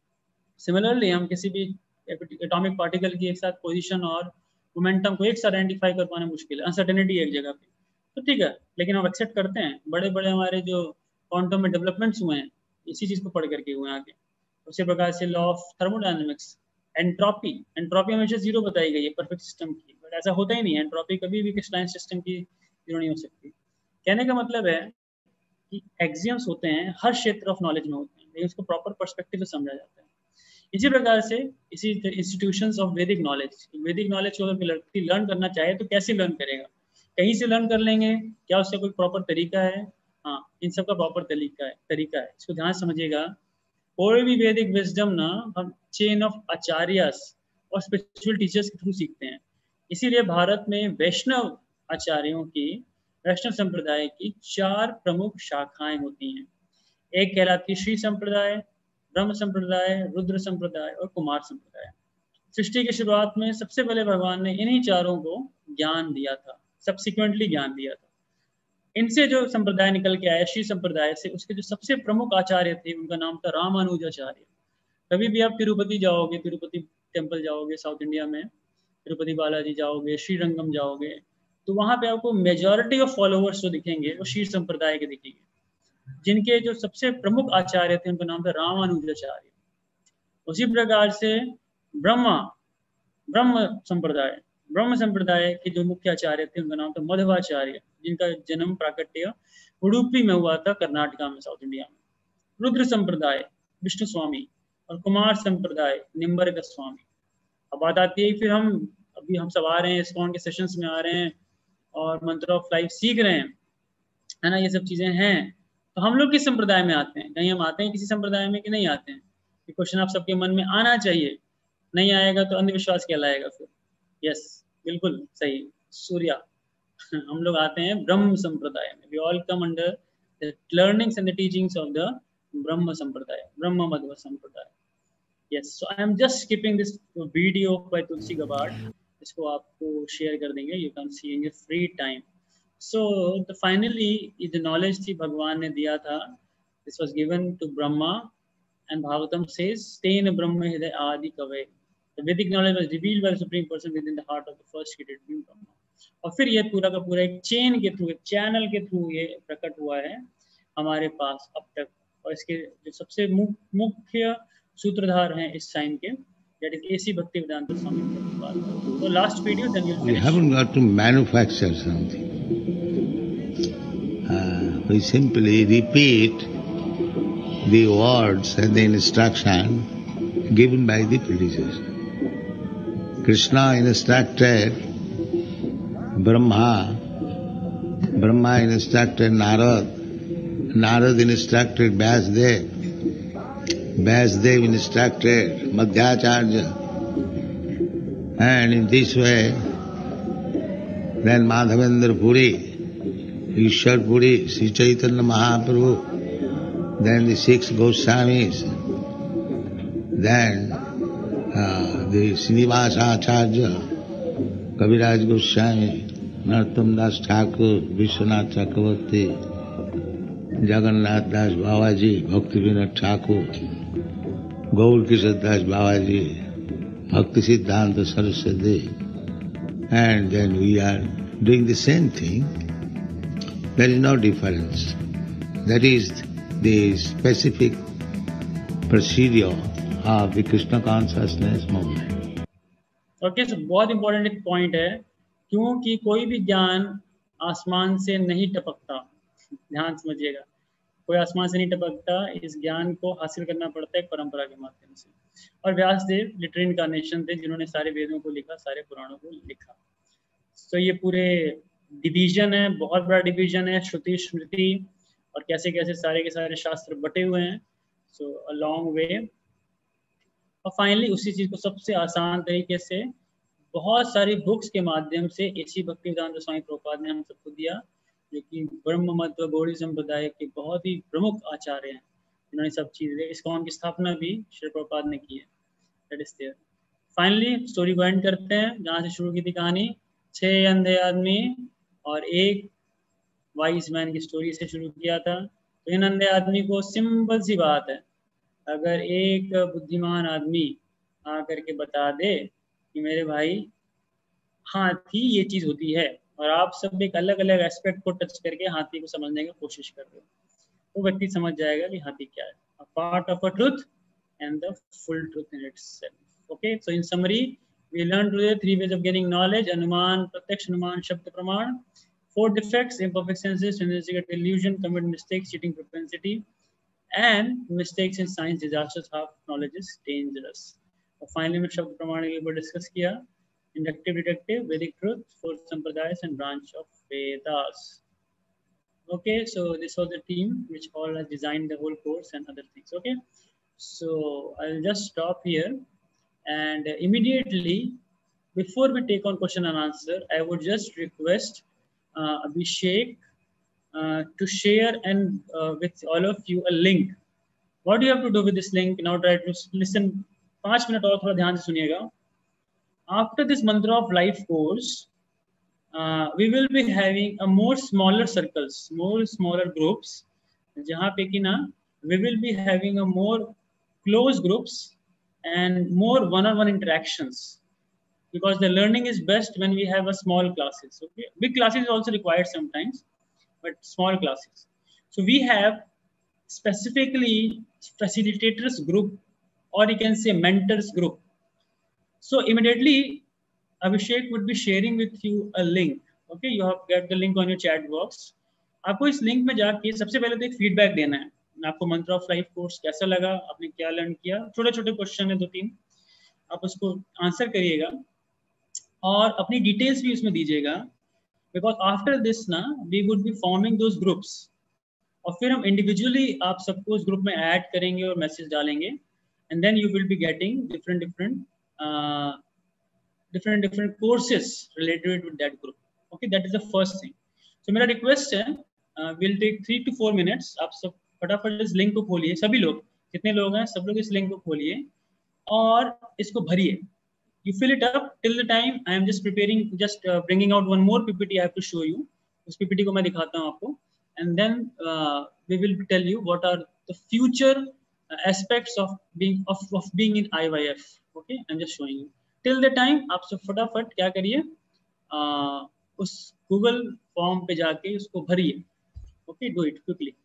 सिमिलरली हम किसी भी एटॉमिक पार्टिकल की एक साथ पोजीशन और मोमेंटम को एक साथ आइडेंटिफाई कर पाना मुश्किल है, अनसर्टेनिटी एक जगह पे, तो ठीक है, लेकिन हम एक्सेप्ट करते हैं. बड़े बड़े हमारे जो क्वांटम में डेवलपमेंट्स हुए हैं इसी चीज़ को पढ़ करके हुए हैं आगे. उसी प्रकार से law of thermodynamics, entropy, entropy हमेशा जीरो बताई गई है परफेक्ट सिस्टम की, बट ऐसा होता ही नहीं है. एंट्रोपी कभी भी क्रिस्टलाइन सिस्टम की जीरो नहीं हो सकती. कहने का मतलब है कि एक्सियम्स होते हैं हर क्षेत्र ऑफ नॉलेज में होते हैं, लेकिन उसको प्रॉपर पर्सपेक्टिव से समझा जाता है. इसी प्रकार से इसी institutions of Vedic knowledge, Vedic knowledge को अगर व्यक्ति लर्न करना चाहे तो कैसे लर्न करेगा? कहीं से लर्न कर लेंगे क्या? उसका कोई प्रॉपर तरीका है? हाँ, इन सब का प्रॉपर तरीका है तरीका है इसको ध्यान समझिएगा. कोई भी वैदिक विजडम ना हम चेन ऑफ आचार्यस और स्पिरिचुअल टीचर्स के थ्रू सीखते हैं. इसीलिए भारत में वैष्णव आचार्यों की, वैष्णव संप्रदाय की चार प्रमुख शाखाएं होती हैं. एक कहलाती श्री संप्रदाय, ब्रह्म संप्रदाय, रुद्र संप्रदाय और कुमार संप्रदाय. सृष्टि की शुरुआत में सबसे पहले भगवान ने इन्हीं चारों को ज्ञान दिया था, सब्सिक्वेंटली ज्ञान दिया था. इनसे जो संप्रदाय निकल के आया श्री संप्रदाय से, उसके जो सबसे प्रमुख आचार्य थे उनका नाम था रामानुजाचार्य. कभी भी आप तिरुपति जाओगे, तिरुपति टेम्पल जाओगे साउथ इंडिया में, तिरुपति बालाजी जाओगे, श्रीरंगम जाओगे, तो वहाँ पे आपको मेजॉरिटी ऑफ फॉलोअर्स जो दिखेंगे वो श्री संप्रदाय के दिखेंगे. जिनके जो सबसे प्रमुख आचार्य थे उनका नाम था रामानुजाचार्य. उसी प्रकार से ब्रह्मा ब्रह्म संप्रदाय ब्रह्म संप्रदाय के जो मुख्य आचार्य थे उनका नाम था मध्वाचार्य, जिनका जन्म प्राकट्य उडुपी में हुआ था, कर्नाटका में, साउथ इंडिया में. रुद्र संप्रदाय विष्णु स्वामी और कुमार संप्रदाय निम्बर्ग स्वामी. अब बात आती है फिर हम अभी हम सब आ रहे हैं इस्कॉन के सेशंस में आ रहे हैं और मंत्र ऑफ लाइफ सीख रहे हैं, है ना, ये सब चीजें हैं, तो हम लोग किस संप्रदाय में आते हैं? कहीं हम आते हैं किसी संप्रदाय में कि नहीं आते हैं? ये क्वेश्चन आप सबके मन में आना चाहिए, नहीं आएगा तो अंधविश्वास कहलाएगा फिर। यस, बिल्कुल सही सूर्या। हम लोग आते हैं ब्रह्म संप्रदाय में। We all come under the learnings and the teachings of the Brahma Sampradaya, Brahma Madhva Sampradaya. Yes, so I am just skipping this video by Tulsi Gabbard, इसको आपको शेयर कर देंगे, you can see in your free time. So the finally ये जो knowledge थी भगवान ने दिया था, this was given to Brahma and Bhagavatam says तेन ब्रह्म हृदय आदि कवये, the Vedic knowledge was revealed by the supreme person within the heart of the first created being Brahma. और फिर ये पूरा का पूरा एक चेन के थ्रू, एक चैनल के थ्रू ये प्रकट हुआ है हमारे पास अब तक। और इसके जो सबसे मुख्य सूत्रधार हैं इस साइन के, that is A C Bhaktivedanta Swami Prabhupada. So last video, then we'll finish. We haven't got to manufacture something. Uh, we simply repeat the words and the instruction given by the predecessor. Krishna instructed Brahma, Brahma instructed Narad, Narad instructed Vyasdev, Vyasdev instructed Madhyacharya, and in this way then Madhavendra Puri, Ishwar Puri, Sri Chaitanya Mahaprabhu, then the six Goswamis, then uh, the Srinivasa Acharya, Kaviraj Goswami, Narottam Das Thakur, Vishwanath Chakravarti, Jagannath Das Babaji, Bhakti Vinod Thakur, Gaur Kishore Das Babaji, Bhakti Siddhanta Saraswati, and then we are doing the same thing. There is no difference. That is the specific procedure of the Krishna consciousness movement. Okay, so बहुत important एक point है, क्योंकि कोई भी ज्ञान आसमान से नहीं टपकता, ध्यान समझिएगा, कोई आसमान से नहीं टपकता, इस ज्ञान को हासिल करना पड़ता है परंपरा के माध्यम से। और व्यासदेव लिटरल इनकार्नेशन थे जिन्होंने सारे वेदों को लिखा, सारे पुराणों को लिखा। तो ये पूरे डिवीजन है, बहुत बड़ा डिवीजन है, श्रुति स्मृति और कैसे कैसे सारे के सारे शास्त्र बटे हुए हैं। So a long way. और फाइनली उसी चीज को सबसे आसान तरीके से बहुत सारी बुक्स के माध्यम से एसी भक्तिवेदांत स्वामी प्रभुपाद ने हम सबको दिया, जो कि ब्रह्म मध्व गौड़ी संप्रदाय के बहुत ही प्रमुख आचार्य हैं, जिन्होंने सब चीजें, इस्कॉन की स्थापना भी श्री प्रभुपाद ने की है। That is there. Finally story को एंड करते हैं जहाँ से शुरू की थी कहानी। छह अंधे आदमी और एक वाइज मैन की स्टोरी से शुरू किया था। तो इन अंधे आदमी को सिंपल सी बात है, अगर एक बुद्धिमान आदमी आकर के बता दे कि मेरे भाई हाथी ये चीज होती है, और आप सब एक अलग अलग एस्पेक्ट को टच करके हाथी को समझने की कोशिश कर रहे हो, तो व्यक्ति समझ जाएगा कि हाथी क्या है, a part of a truth and the full truth in itself. Okay, so in summary we learn today three ways of gaining knowledge: अनुमान, प्रत्यक्ष अनुमान, शब्द प्रमाण, four defects, imperfect senses, tendency to illusion, commit mistakes, cheating propensity, and mistakes in science, disasters, half knowledge is dangerous. और finally में शब्द प्रमाण के ऊपर डिस्कस किया, inductive, deductive, Vedic truth, four sampradayas and branch of Vedas. Okay, so this was the team which all has designed the whole course and other things. Okay, so I'll just stop here, and immediately before we take on question and answer, I would just request Uh, Abhishek uh, to share and uh, with all of you a link. What do you have to do with this link? Now try to listen. पांच minute और थोड़ा ध्यान से सुनिएगा. After this mantra of life course, uh, we will be having a more smaller circles, more smaller groups. जहाँ पे कि ना we will be having a more close groups and more one-on-one interactions. Because the learning is best when we have a small classes. Okay, big classes is also required sometimes, but small classes. So we have specifically facilitators group, or you can say mentors group. So immediately Abhishek would be sharing with you a link. Okay, you have get the link on your chat box. आपको इस link में जाके सबसे पहले तो एक feedback देना है, आपको मंत्र ऑफ लाइफ कोर्स कैसा लगा, आपने क्या लर्न किया, छोटे छोटे क्वेश्चन है दो तीन, आप उसको आंसर करिएगा और अपनी डिटेल्स भी उसमें दीजिएगा, बिकॉज आफ्टर दिस ना we would be forming those groups, और फिर हम इंडिविजुअली आप सबको उस ग्रुप में ऐड करेंगे और मैसेज डालेंगे, and then you will be getting different different different different courses related with that group. Okay, that is the first thing. So मेरा रिक्वेस्ट है, will take three two four minutes, आप सब फटाफट इस link को खोलिए, सभी लोग जितने लोग हैं सब लोग इस लिंक को खोलिए और इसको भरिए. You fill it up till the time I am just preparing, just uh, bringing out one more P P T I have to show you. उस P P T को मैं दिखाता हूँ आपको, and then uh, we will tell you what are the future uh, aspects of being of, of being in I Y F. Okay, I'm just showing you. Till the time आप सब फटाफट क्या करिए, uh, उस Google form पे जाके उसको भरिए. Okay, do it quickly.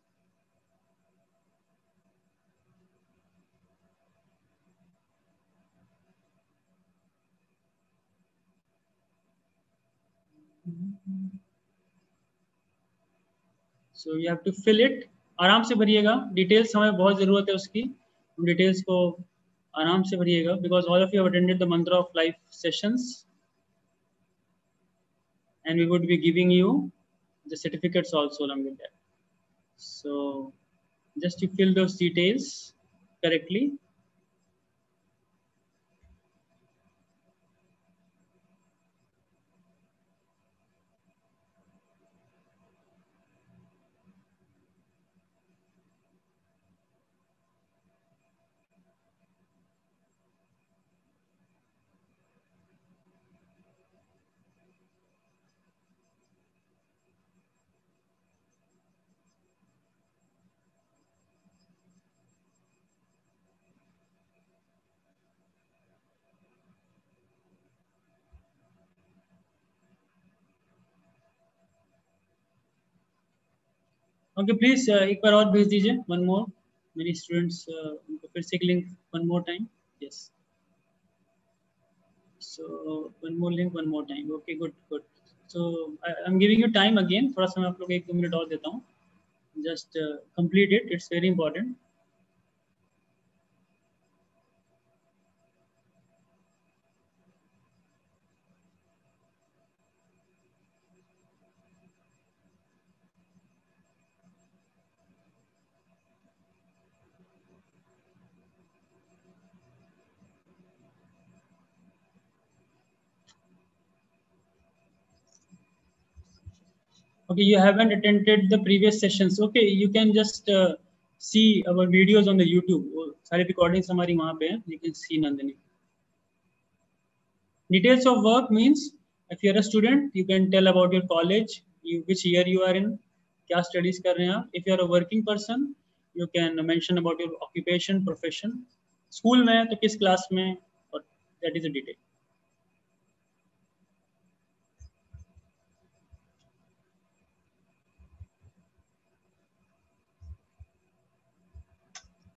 So you have to fill it. आराम से भरिएगा, डिटेल्स हमें बहुत ज़रूरत है उसकी, डिटेल्स को आराम से भरिएगा, because all of you have attended the mantra of life sessions and we would be giving you the certificates also along with that. So just to fill those details correctly. Okay please एक बार और भेज दीजिए, one more, मेरी students उनको फिर से एक link one more time. Yes, so one more link one more time. Okay, good good. So I am giving you time again, थोड़ा सा मैं आप लोग एक दो मिनट और देता हूँ, just complete it, it's very important. Okay, you haven't attended the previous sessions. Okay, you can just uh, see our videos on the YouTube. सारी recordings हमारी वहाँ पे हैं. You can see Nandini. Details of work means if you are a student, you can tell about your college, you, which year you are in, क्या studies कर रहे हैं आप. If you are a working person, you can mention about your occupation, profession. School में तो किस class में, और that is a detail.